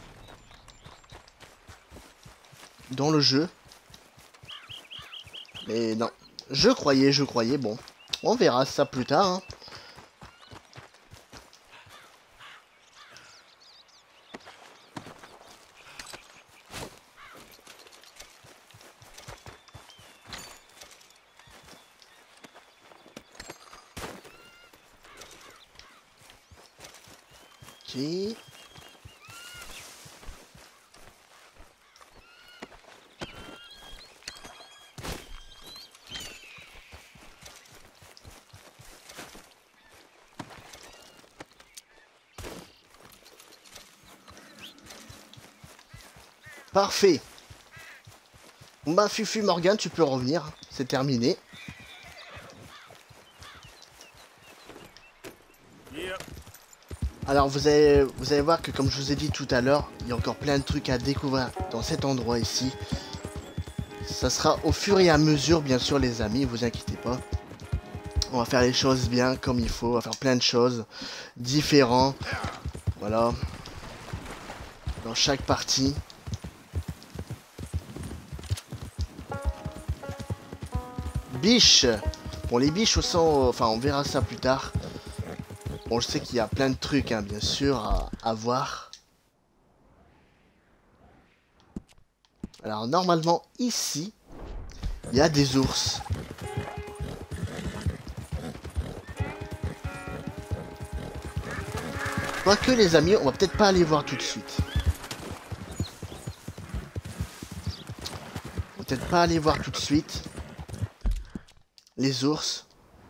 Dans le jeu. Mais non. Je croyais, bon. On verra ça plus tard, hein. Ok. Parfait. Bon bah Fufu Morgan, tu peux revenir. C'est terminé. Alors vous allez voir que comme je vous ai dit tout à l'heure, il y a encore plein de trucs à découvrir dans cet endroit ici. Ça sera au fur et à mesure bien sûr les amis, vous inquiétez pas. On va faire les choses bien comme il faut, on va faire plein de choses différentes. Voilà. Dans chaque partie. Biche. Bon les biches enfin on verra ça plus tard. Bon, je sais qu'il y a plein de trucs, hein, bien sûr, à voir. Alors, normalement, ici, il y a des ours. Quoique, les amis, on va peut-être pas aller voir tout de suite. On va peut-être pas aller voir tout de suite. Les ours.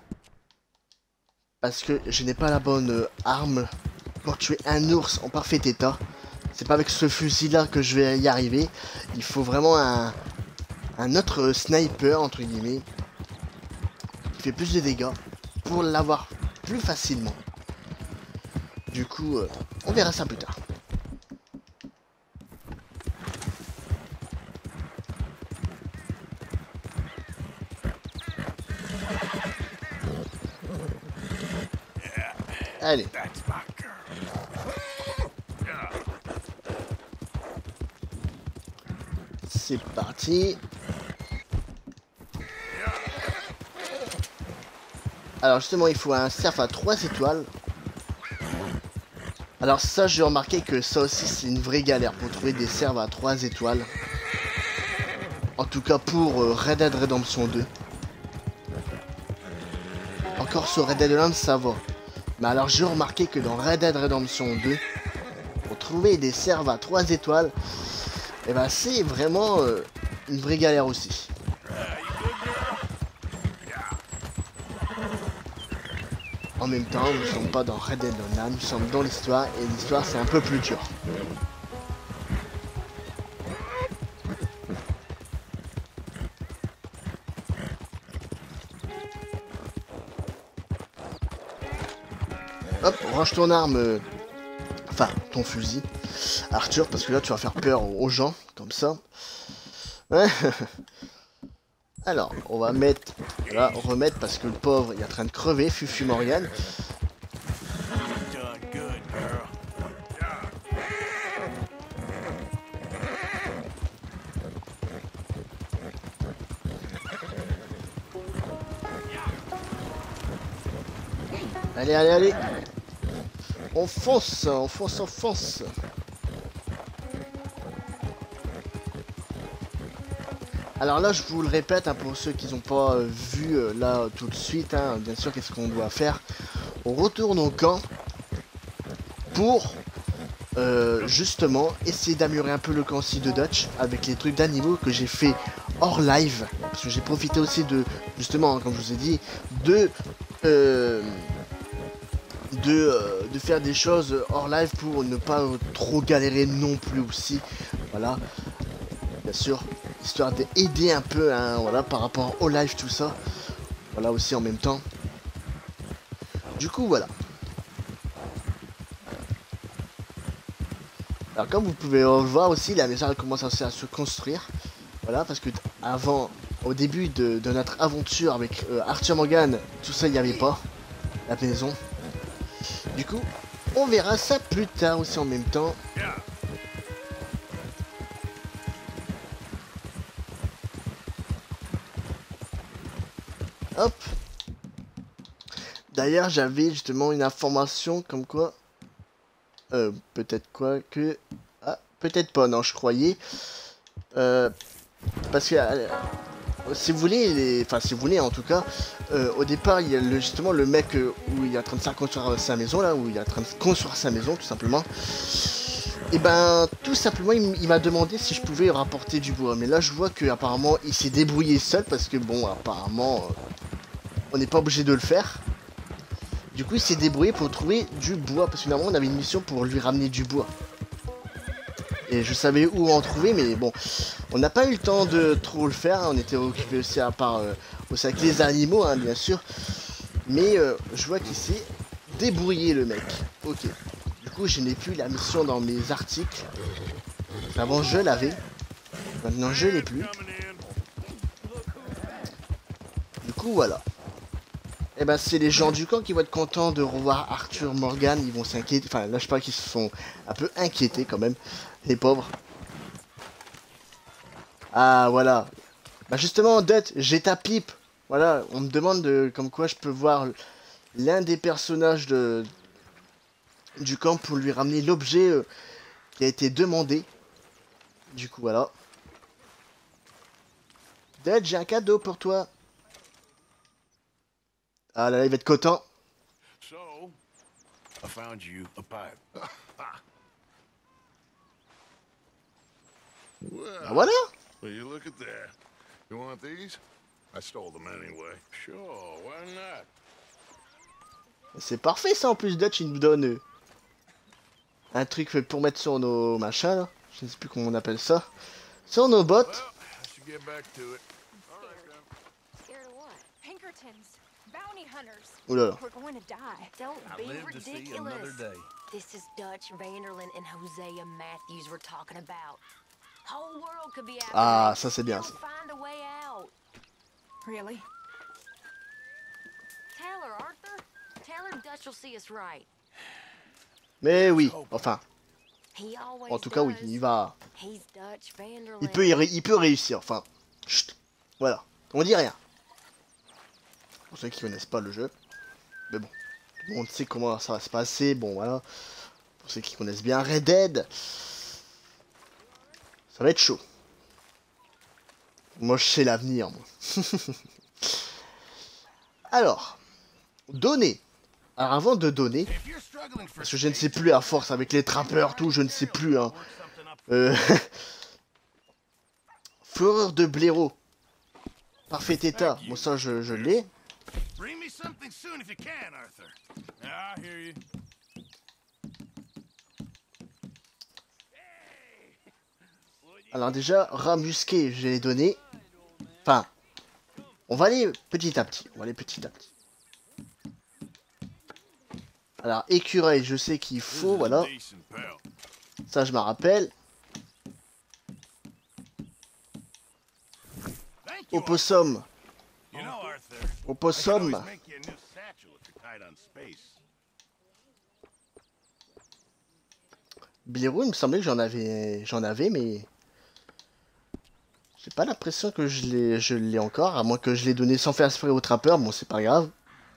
Parce que je n'ai pas la bonne arme pour tuer un ours en parfait état. C'est pas avec ce fusil là que je vais y arriver. Il faut vraiment un autre sniper entre guillemets. Qui fait plus de dégâts. Pour l'avoir plus facilement. Du coup, on verra ça plus tard. Allez. C'est parti. Alors justement, il faut un cerf à 3 étoiles. Alors ça, j'ai remarqué que ça aussi, c'est une vraie galère pour trouver des cerfs à 3 étoiles. En tout cas pour Red Dead Redemption 2. Encore sur Red Dead Online, ça va. Mais alors j'ai remarqué que dans Red Dead Redemption 2, pour trouver des cerfs à 3 étoiles, et ben c'est vraiment une vraie galère aussi. En même temps, nous ne sommes pas dans Red Dead Online, nous sommes dans l'histoire, et l'histoire c'est un peu plus dur. Hop, range ton arme, enfin ton fusil, Arthur, parce que là tu vas faire peur aux gens, comme ça. Ouais. Alors, on va mettre, là, remettre parce que le pauvre il est en train de crever, Fufu Morgan. Allez, allez, allez. On fonce, on fonce, on fonce. Alors là, je vous le répète, hein, pour ceux qui n'ont pas vu là tout de suite, hein, bien sûr, qu'est-ce qu'on doit faire? On retourne au camp pour justement essayer d'améliorer un peu le camp de Dutch avec les trucs d'animaux que j'ai fait hors live. Parce que j'ai profité aussi de, justement, hein, comme je vous ai dit, de faire des choses hors live pour ne pas trop galérer non plus aussi. Voilà, bien sûr, histoire d'aider un peu, hein, voilà, par rapport au live, tout ça. Voilà aussi en même temps. Du coup, voilà. Alors comme vous pouvez le voir aussi, la maison commence à se construire. Voilà, parce que avant, au début de notre aventure avec Arthur Morgan, tout ça il n'y avait pas, la maison. Du coup, on verra ça plus tard aussi en même temps. Hop. D'ailleurs, j'avais justement une information comme quoi... peut-être quoi que... Ah, peut-être pas, non, je croyais. Parce que... si vous voulez, enfin si vous voulez en tout cas, au départ il y a justement le mec où il est en train de faire construire sa maison là, où il est en train de construire sa maison tout simplement. Et ben tout simplement il m'a demandé si je pouvais rapporter du bois. Mais là je vois que apparemment il s'est débrouillé seul parce que bon apparemment on n'est pas obligé de le faire. Du coup il s'est débrouillé pour trouver du bois parce que normalement on avait une mission pour lui ramener du bois. Et je savais où en trouver, mais bon, on n'a pas eu le temps de trop le faire, hein. On était occupé aussi à part aussi avec les animaux, hein, bien sûr. Mais je vois qu'il s'est débrouillé le mec. Ok. Du coup, je n'ai plus la mission dans mes articles. Avant, je l'avais. Maintenant, je l'ai plus. Du coup, voilà. Et ben, c'est les gens du camp qui vont être contents de revoir Arthur Morgan. Ils vont s'inquiéter. Enfin, là, je sais pas qu'ils se sont un peu inquiétés quand même. Les pauvres. Ah, voilà. Bah, justement, Dut, j'ai ta pipe. Voilà, on me demande de, comme quoi je peux voir l'un des personnages du camp pour lui ramener l'objet qui a été demandé. Du coup, voilà. Dut, j'ai un cadeau pour toi. Ah là là, il va être content.
So, I found you a pipe. Well,
Ah, voilà.
will you look at that? You want these? I stole them anyway. Sure, why not?
C'est parfait ça en plus, Dutch il nous donne un truc fait pour mettre sur nos machins là. Je ne sais plus comment on appelle ça. Sur nos bottes.
Well, I should get back to it. All right, then.
Scared of what? Pinkertons. Bounty hunters.
Ouh là là.
We're going to die. Don't
I
be
live to see
ridiculous.
another day.
This is Dutch Vanderlyn and Hosea Matthews we're talking about. Whole world could be after
Ah,
us.
ça c'est bien
They'll
ça.
find a way out. Really? Tell her, Arthur. Tell her Dutch will see us right.
Mais oui, enfin,
He always
en tout cas oui,
does.
il va.
He's Dutch Vanderlyn.
Il peut réussir, enfin. Chut. Voilà, on dit rien. Pour ceux qui connaissent pas le jeu. Mais bon, tout le monde sait comment ça va se passer, bon voilà. Pour ceux qui connaissent bien Red Dead. Ça va être chaud. Moi je sais l'avenir, moi. Alors, donner. Alors avant de donner,
If you're struggling for
parce que je ne sais plus à force avec les trappeurs, tout, je ne sais plus, hein. Euh... Fourrure de blaireau. Parfait état. Bon ça je l'ai.
bring me something soon if you can, Arthur. Yeah, I hear you.
Alors déjà, rat musqué, je l'ai donné. Enfin, on va aller petit à petit. On va aller petit à petit. Alors, écureuil, je sais qu'il faut, voilà.
Decent pal.
Ça, je me rappelle.
Thank you.
Opossum.
You know, Arthur, I can
Opossum.
always make you a new satchel if you're tight on space.
Blaireau, il me semblait que j'en avais, mais... J'ai pas l'impression que je l'ai encore, à moins que je l'ai donné sans faire esprit au trappeur. Bon, c'est pas grave.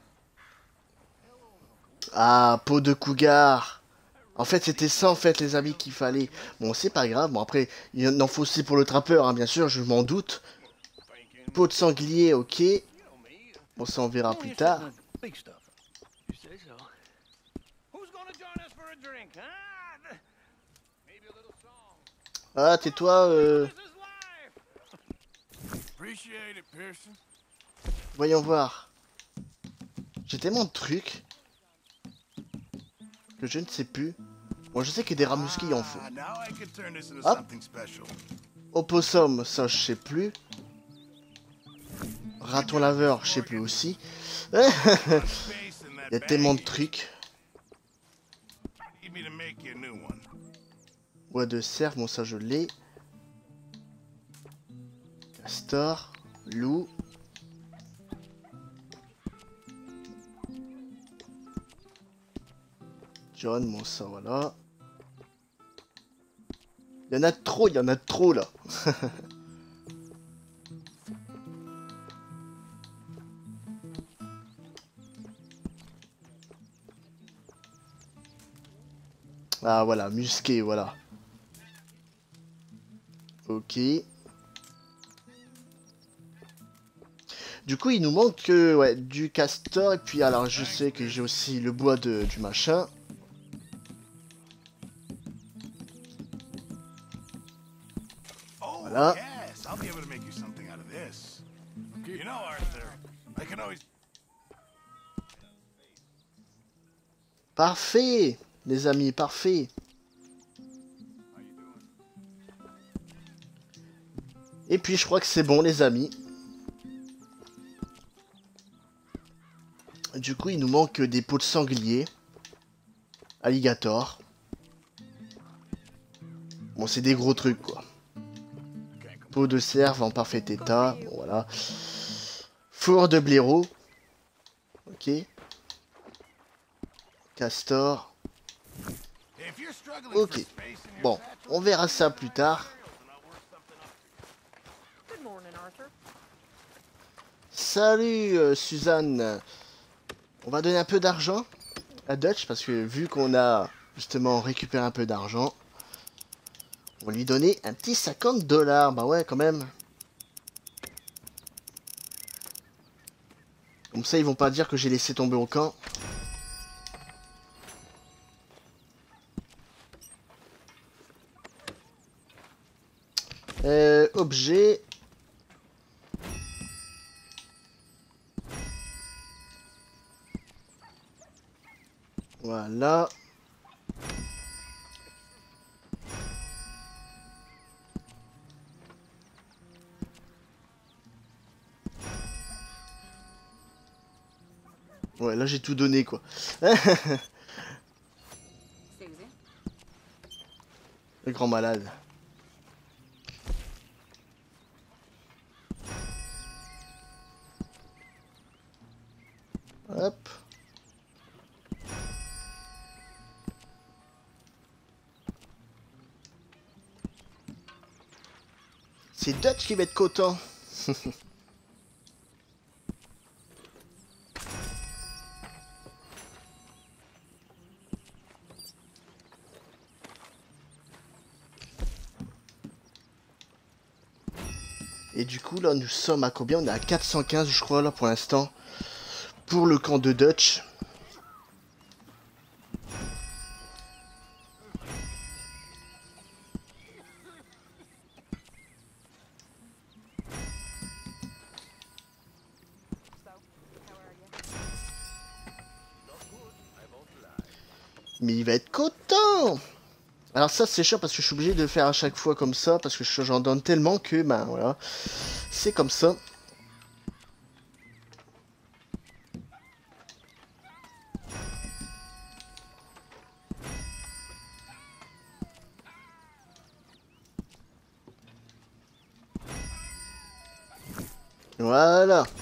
Ah, peau de cougar. En fait, c'était ça, en fait, les habits qu'il fallait. Bon, c'est pas grave. Bon, après, il en faut aussi pour le trappeur, hein, bien sûr, je m'en doute. Peau de sanglier, ok. Bon, ça, on verra plus tard.
Big stuff. You say so.
Who's gonna join us for a drink, huh? Maybe a little song.
Ah, tais-toi,
This is life. Appreciate it, Pearson.
voyons voir. J'ai tellement de trucs que je ne sais plus. Bon, je sais que des rats musqués il en faut.
Now I can turn this into
Hop.
something special.
Opossum, ça je sais plus. Raton laveur, je sais plus aussi.
Space in that
Il y a tellement de
bag.
trucs.
Need me to make you a new one.
Bois de cerf, bon ça je l'ai. Castor, loup. John, bon ça voilà. Il y en a trop là. Ah voilà, musqué, voilà. Ok. Du coup, il nous manque ouais, du castor. Et puis, alors, je sais que j'ai aussi le bois du machin.
Oh,
Voilà.
yes, I'll be able to make you something out of this. You know, Arthur, I can always...
Parfait, les amis, parfait. Et puis, je crois que c'est bon, les amis. Du coup, il nous manque des peaux de sanglier. Alligator. Bon, c'est des gros trucs, quoi. Peau de cerf en parfait état. Bon, voilà. Four de blaireau. Ok. Castor. Ok. Bon, on verra ça plus tard.
Good morning, Arthur.
Salut, Suzanne. On va donner un peu d'argent à Dutch parce que vu qu'on a justement récupéré un peu d'argent, on va lui donner un petit 50 $. Bah ouais, quand même. Comme ça, ils vont pas dire que j'ai laissé tomber au camp. Objet. Voilà. Ouais, là j'ai tout donné quoi. Le grand malade. Hop. C'est Dutch qui va être content. Et du coup là nous sommes à combien? On est à 415 je crois là pour l'instant. Pour le camp de Dutch. Mais il va être content. Alors ça c'est chiant parce que je suis obligé de le faire à chaque fois comme ça. Parce que j'en donne tellement que ben voilà. C'est comme ça. Voilà.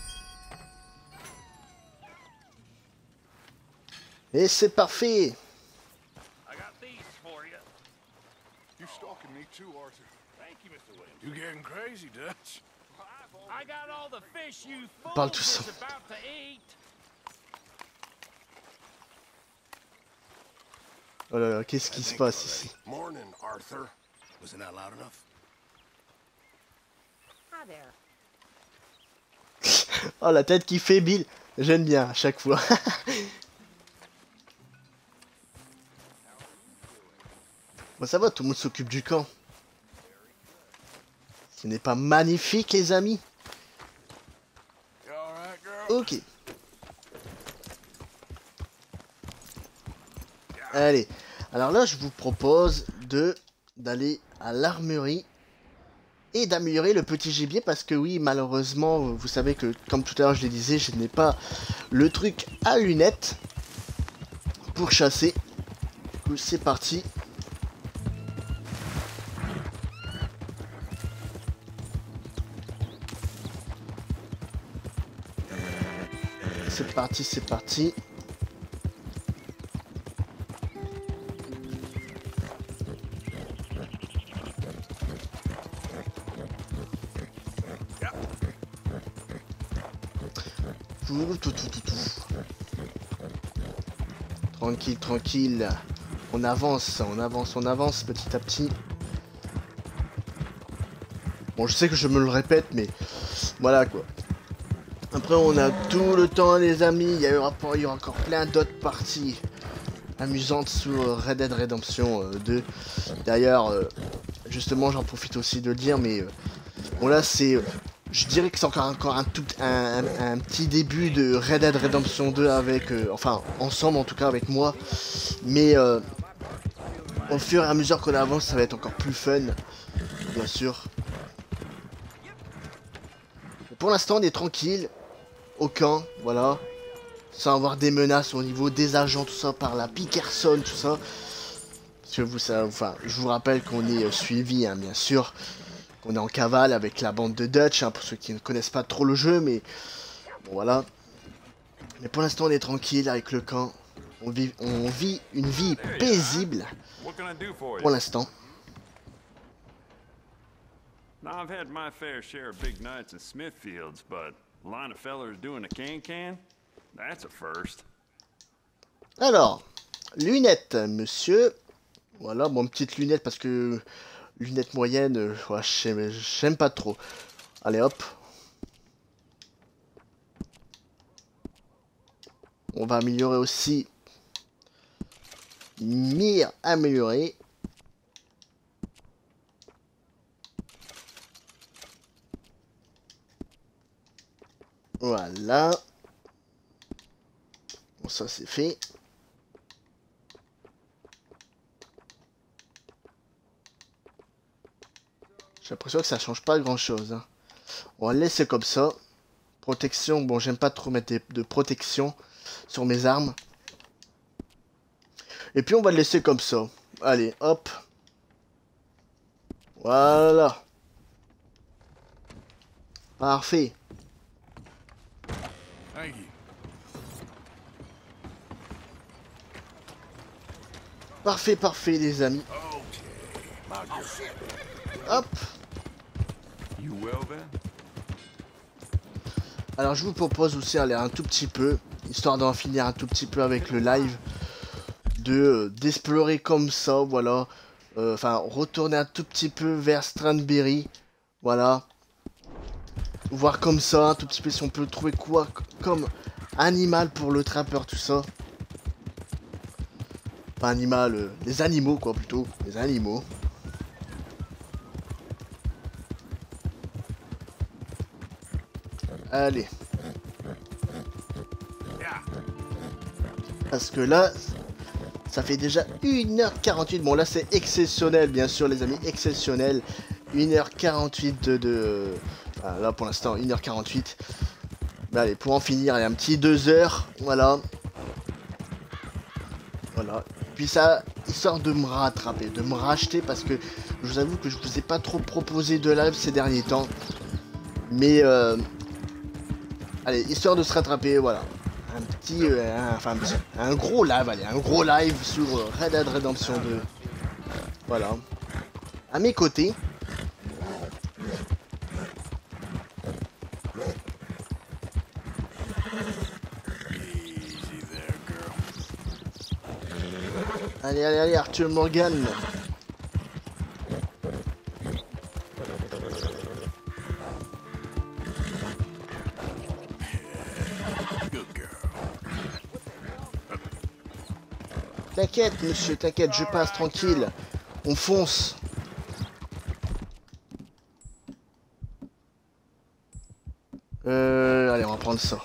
Et c'est parfait.
I got these for you.
You stalking me too, Arthur.
Thank you, Mr. Williams.
You getting crazy, Dutch.
I got all the fish you
Parle
fools
tout ça.
was about to eat.
Oh là là, qu'est-ce qui se passe ici?
Morning, Arthur. Wasn't that loud enough?
Hi there.
Oh la tête qui fait Bill. J'aime bien à chaque fois. Bon ça va, tout le monde s'occupe du camp. Ce n'est pas magnifique les amis?
You all right, girl?
Ok. Allez. Alors là je vous propose d'aller à l'armurerie. Et d'améliorer le petit gibier parce que oui malheureusement vous savez que comme tout à l'heure je le disais je n'ai pas le truc à lunettes pour chasser. Du coup c'est parti. C'est parti, c'est parti. Tout. Tranquille, tranquille. On avance petit à petit. Bon, je sais que je me le répète, mais voilà quoi. Après, on a tout le temps, les amis. Il y aura encore plein d'autres parties amusantes sur Red Dead Redemption 2. D'ailleurs, justement, j'en profite aussi de le dire, mais bon là, c'est... je dirais que c'est encore un petit début de Red Dead Redemption 2 avec... enfin, ensemble en tout cas avec moi. Mais au fur et à mesure qu'on avance, ça va être encore plus fun, bien sûr. Pour l'instant, on est tranquille, au camp, voilà. Sans avoir des menaces au niveau des agents, tout ça, par la Pickerson, tout ça. Parce que vous savez, enfin, je vous rappelle qu'on est suivi, hein, bien sûr. On est en cavale avec la bande de Dutch, hein, pour ceux qui ne connaissent pas trop le jeu, mais... bon, voilà. Mais pour l'instant, on est tranquille avec le camp. On vit une vie paisible, pour l'instant.
Now, I've had my fair share of big nights in Smithfields, but a line of fellers doing a can-can? That's a first.
Alors, lunettes, monsieur. Voilà, bon, petite lunette parce que... lunettes moyennes, ouais, j'aime pas trop. Allez, hop. On va améliorer aussi. Mire améliorée. Voilà. Bon, ça c'est fait. J'ai l'impression que ça change pas grand chose. Hein. On va le laisser comme ça. Protection, bon, j'aime pas trop mettre de protection sur mes armes. Et puis on va le laisser comme ça. Allez, hop. Voilà. Parfait.
Thank you.
Parfait, parfait, les amis. Hop.
You well, then?
Alors je vous propose aussi aller un tout petit peu, histoire d'en finir un tout petit peu avec le live, d'explorer comme ça, voilà. Enfin, retourner un tout petit peu vers Strandberry, voilà. Voir comme ça, un tout petit peu si on peut trouver quoi comme animal pour le trappeur, tout ça. Pas animal, les animaux quoi plutôt, les animaux. Allez. Parce que là, ça fait déjà 1h48. Bon, là, c'est exceptionnel, bien sûr, les amis. Exceptionnel. 1h48 de... Enfin, là, pour l'instant, 1h48. Mais allez, pour en finir, il y a un petit 2 heures. Voilà. Voilà. Puis ça, histoire de me rattraper, de me racheter. Parce que je vous avoue que je vous ai pas trop proposé de live ces derniers temps. Mais... allez, histoire de se rattraper, voilà. Un petit, un gros live, allez, un gros live sur Red Dead Redemption 2. Voilà. À mes côtés. Allez, allez, allez, Arthur Morgan. T'inquiète, monsieur, t'inquiète, je passe tranquille. On fonce. Allez, on va prendre ça.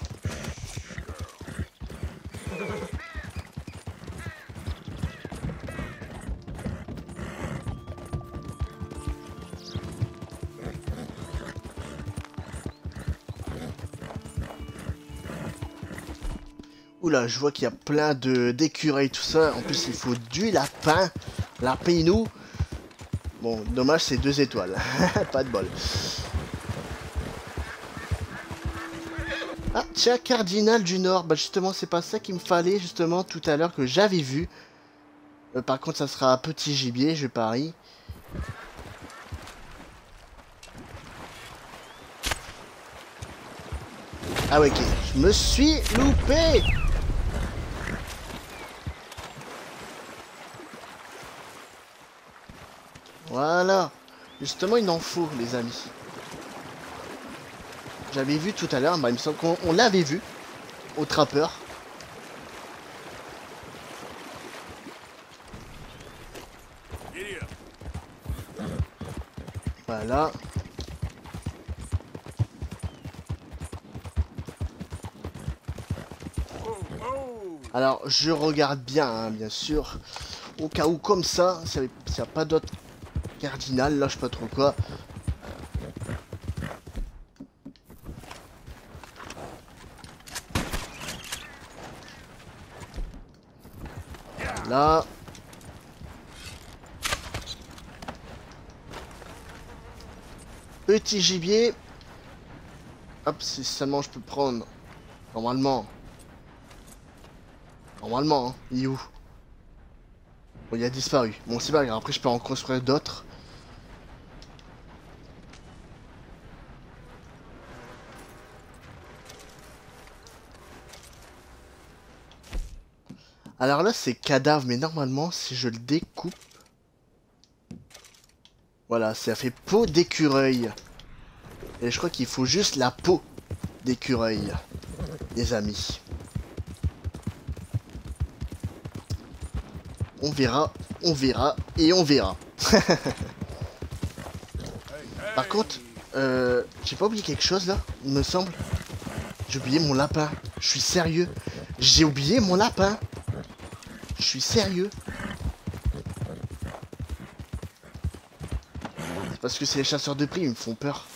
Oula, je vois qu'il y a plein d'écureuils, tout ça. En plus, il faut du lapin. Lapinou. Bon, dommage, c'est 2 étoiles. Pas de bol. Ah, tiens, Cardinal du Nord. Bah, justement, c'est pas ça qu'il me fallait, justement, tout à l'heure, que j'avais vu. Par contre, ça sera un petit gibier, je parie. Ah ouais, ok. Je me suis loupé. Voilà. Justement, il en faut, les amis. j'avais vu tout à l'heure, bah il me semble qu'on l'avait vu au trappeur. Voilà. Alors je regarde bien, hein, bien sûr, au cas où comme ça, s'il n'y a pas d'autre cardinal, là je sais pas trop quoi. Là. Petit gibier. Hop, si seulement je peux prendre. Normalement. Normalement, hein. Il est où? Bon, il a disparu. Bon, c'est pas grave. Après, je peux en construire d'autres. Alors là, c'est cadavre. Mais normalement, si je le découpe... Voilà, ça fait peau d'écureuil. Et je crois qu'il faut juste la peau d'écureuil, les amis. On verra et on verra. Par contre, j'ai pas oublié quelque chose là, il me semble. J'ai oublié mon lapin. Je suis sérieux. J'ai oublié mon lapin. Je suis sérieux. Parce que c'est les chasseurs de prix, ils me font peur.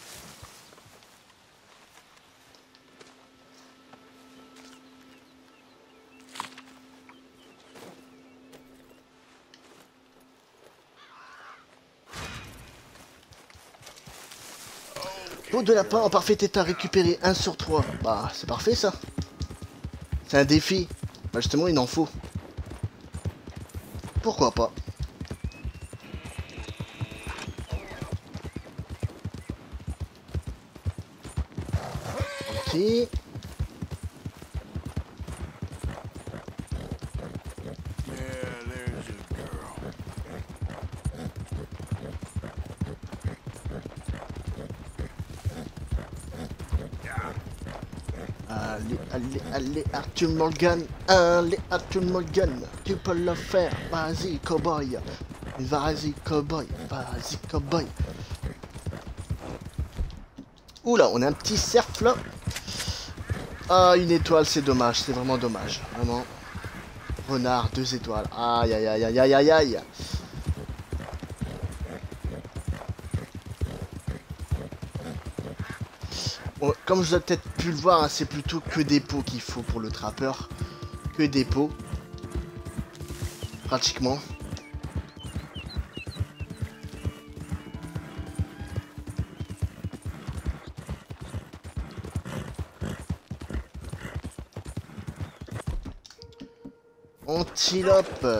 Peau de lapin en parfait état récupéré 1 sur 3. Bah, c'est parfait ça. C'est un défi. Bah, justement, il en faut. Pourquoi pas? Ok.
Yeah, there's a girl.
Allez, allez, allez, Arthur Morgan. Allez, Arthur Morgan. Tu peux le faire. Vas-y, cowboy. Vas-y, cowboy. Vas-y, cowboy. Oula, on a un petit cerf là. Ah, une étoile, c'est dommage. C'est vraiment dommage. Vraiment. Renard, 2 étoiles. Aïe, aïe, aïe, aïe, aïe, aïe, aïe. Bon, comme vous avez peut-être pu le voir, hein, c'est plutôt que des pots qu'il faut pour le trappeur. Que des pots. Pratiquement. Antilope.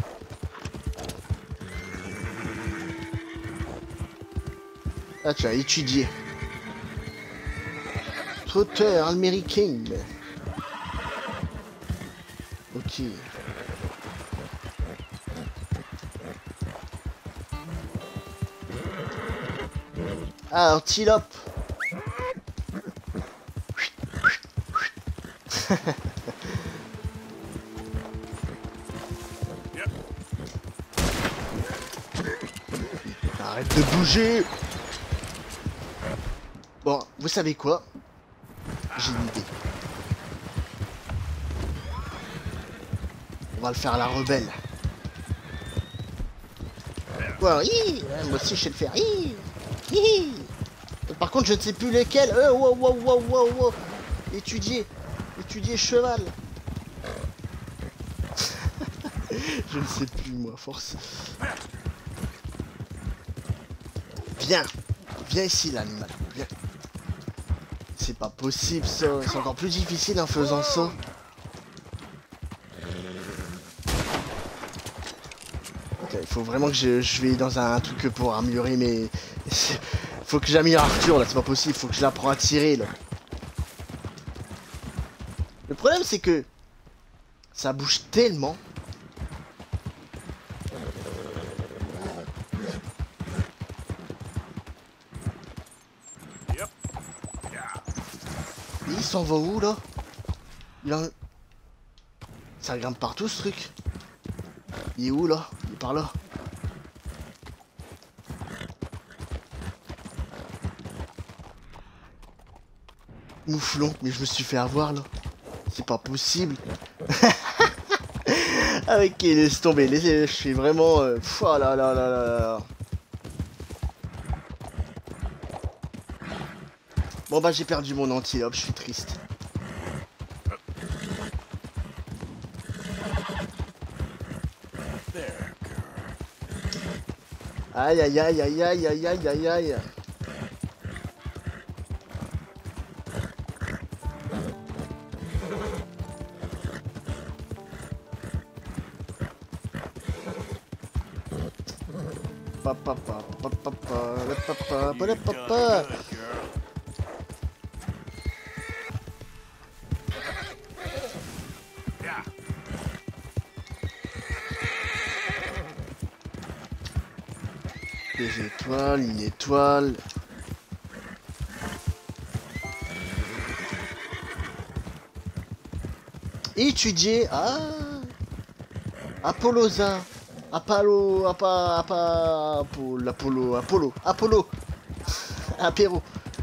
Ah tiens, étudier. Trotteur américain. Ok. Ah, antilope. Arrête de bouger. Bon, vous savez quoi? J'ai une idée. On va le faire à la rebelle. Quoi? Moi aussi je sais le faire. Par contre je ne sais plus lequel. Wow, wow, wow, wow, wow. Étudier. Étudier cheval. Je ne sais plus moi, force. Viens. Viens ici l'animal. Viens. C'est pas possible ça. C'est encore plus difficile en faisant ça. Il faut vraiment que je vais dans un truc pour améliorer mes... Faut que j'améliore Arthur là, c'est pas possible, faut que je l'apprends à tirer là. Le problème c'est que ça bouge tellement.
Yep. Yeah.
s'en va où là? Ça grimpe partout ce truc. Il est où là? Il est par là. Mouflon, mais je me suis fait avoir là. C'est pas possible. Ah ok, laisse tomber. Je suis vraiment... oh là là là là là. Bon bah j'ai perdu mon antilope, je suis triste. Aïe aïe aïe aïe aïe aïe aïe aïe aïe. Papa papa papa papa papa papa. Des étoiles, une étoile. Étudier. Ah. Apollosa. Apollo. Apollo. Apéro.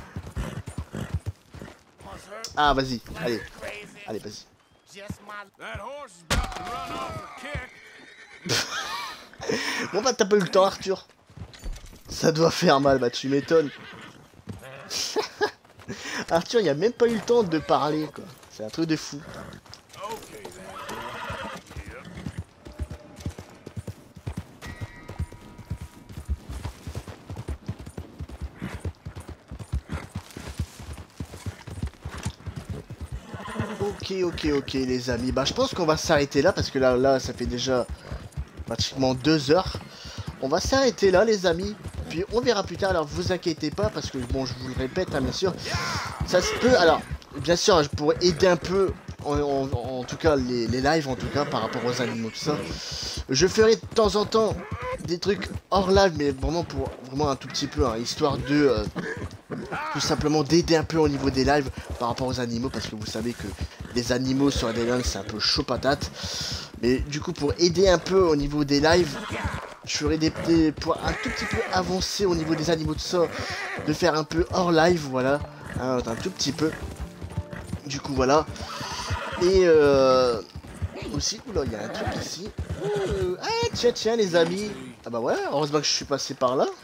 Ah, vas-y. Allez. Allez, vas-y.
That horse is about to run off a kick.
Bon bah t'as pas eu le temps, Arthur. Ça doit faire mal, bah tu m'étonnes. Arthur, il a même pas eu le temps de parler, quoi. C'est un truc de fou.
Okay, then.
Ok, les amis. Bah je pense qu'on va s'arrêter là, parce que là, ça fait déjà pratiquement 2 heures. On va s'arrêter là, les amis. Puis on verra plus tard, alors vous inquiétez pas, parce que bon, je vous le répète, hein, bien sûr, ça se peut, alors, bien sûr, je pourrais aider un peu, en tout cas, les lives, en tout cas, par rapport aux animaux, tout ça. Je ferai de temps en temps des trucs hors live, mais vraiment pour, vraiment un tout petit peu, hein, histoire de, tout simplement d'aider un peu au niveau des lives, par rapport aux animaux, parce que vous savez que les animaux sur des lives, c'est un peu chaud patate. Mais du coup, pour aider un peu au niveau des lives, je ferai pour un tout petit peu avancer au niveau des animaux de ça, de faire un peu hors live, voilà, hein, un tout petit peu. Du coup, voilà. Et aussi, oula, il y a un truc ici. Ah, tiens, les amis. Ah bah ouais, heureusement que je suis passé par là.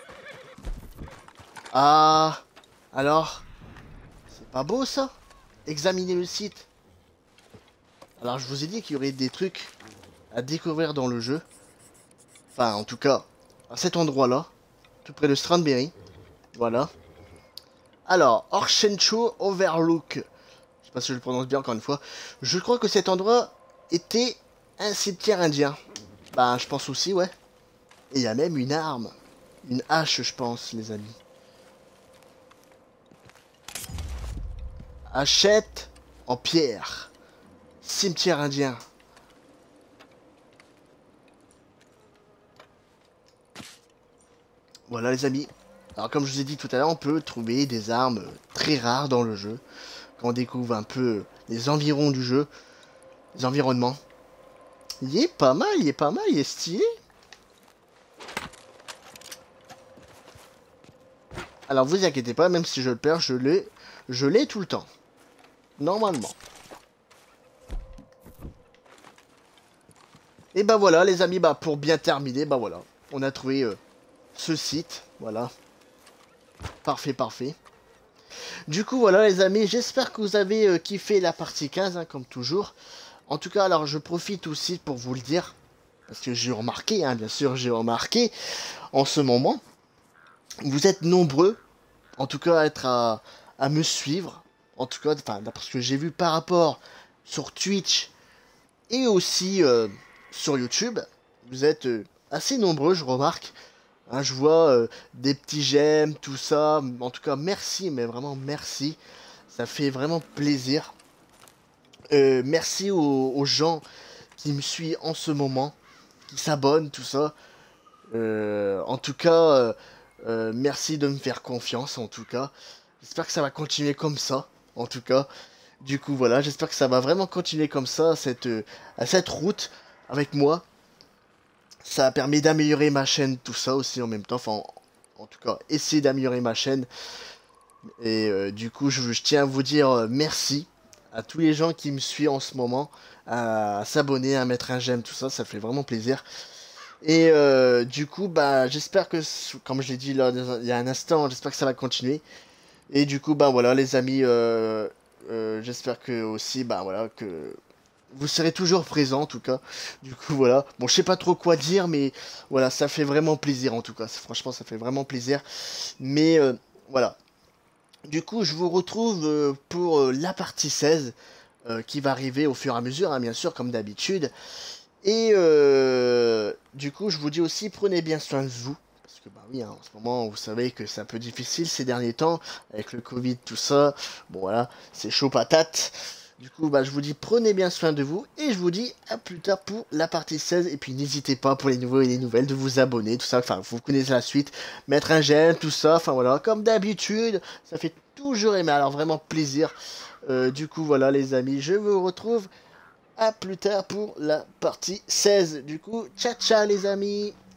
Ah, alors, c'est pas beau ça? Examinez le site. Alors, je vous ai dit qu'il y aurait des trucs à découvrir dans le jeu. Enfin, en tout cas, à cet endroit-là, tout près de Strandberry. Voilà. Alors, Orshencho Overlook. Je sais pas si je le prononce bien encore une fois. Je crois que cet endroit était un cimetière indien. Bah, je pense aussi, ouais. Et il y a même une arme. Une hache, je pense, les amis. Hachette en pierre. Cimetière indien. Voilà les amis. Alors comme je vous ai dit tout à l'heure, on peut trouver des armes très rares dans le jeu. Quand on découvre un peu les environs du jeu. Les environnements. Il est pas mal, il est stylé. Alors vous inquiétez pas, même si je le perds, je l'ai tout le temps. Normalement. Et bah voilà les amis, bah pour bien terminer, bah voilà. On a trouvé ce site, voilà. Parfait. Du coup voilà les amis, j'espère que vous avez kiffé la partie 15, hein, comme toujours. En tout cas, alors je profite aussi pour vous le dire, parce que j'ai remarqué, hein, bien sûr j'ai remarqué, en ce moment, vous êtes nombreux, en tout cas à me suivre, en tout cas, enfin, d'après ce que j'ai vu par rapport sur Twitch et aussi sur YouTube, vous êtes assez nombreux, je remarque. Hein, je vois des petits j'aime, tout ça. En tout cas, merci, mais vraiment merci. Ça fait vraiment plaisir. Merci aux gens qui me suivent en ce moment, qui s'abonnent, tout ça. En tout cas, merci de me faire confiance, en tout cas. J'espère que ça va continuer comme ça, en tout cas. Du coup, voilà, j'espère que ça va vraiment continuer comme ça, cette route avec moi. Ça a permis d'améliorer ma chaîne, tout ça aussi en même temps. Enfin, en tout cas, essayer d'améliorer ma chaîne. Et du coup, je tiens à vous dire merci à tous les gens qui me suivent en ce moment, à s'abonner, à mettre un j'aime, tout ça, ça fait vraiment plaisir. Et du coup, bah, j'espère que, comme je l'ai dit là, il y a un instant, j'espère que ça va continuer. Et du coup, bah voilà, les amis, j'espère que aussi, bah voilà, que vous serez toujours présents en tout cas. Du coup, voilà. Bon, je sais pas trop quoi dire, mais voilà, ça fait vraiment plaisir en tout cas. Franchement, ça fait vraiment plaisir. Mais voilà. Du coup, je vous retrouve pour la partie 16 qui va arriver au fur et à mesure, hein, bien sûr, comme d'habitude. Et du coup, je vous dis aussi, prenez bien soin de vous. Parce que, bah oui, hein, en ce moment, vous savez que c'est un peu difficile ces derniers temps, avec le Covid, tout ça. Bon, voilà, c'est chaud patate. Du coup, bah, je vous dis, prenez bien soin de vous. Et je vous dis à plus tard pour la partie 16. Et puis, n'hésitez pas pour les nouveaux et les nouvelles de vous abonner, tout ça. Enfin, vous connaissez la suite. Mettre un j'aime, tout ça. Enfin, voilà, comme d'habitude. Ça fait toujours aimer. Alors, vraiment plaisir. Du coup, voilà, les amis, je vous retrouve à plus tard pour la partie 16. Du coup, ciao, ciao, les amis.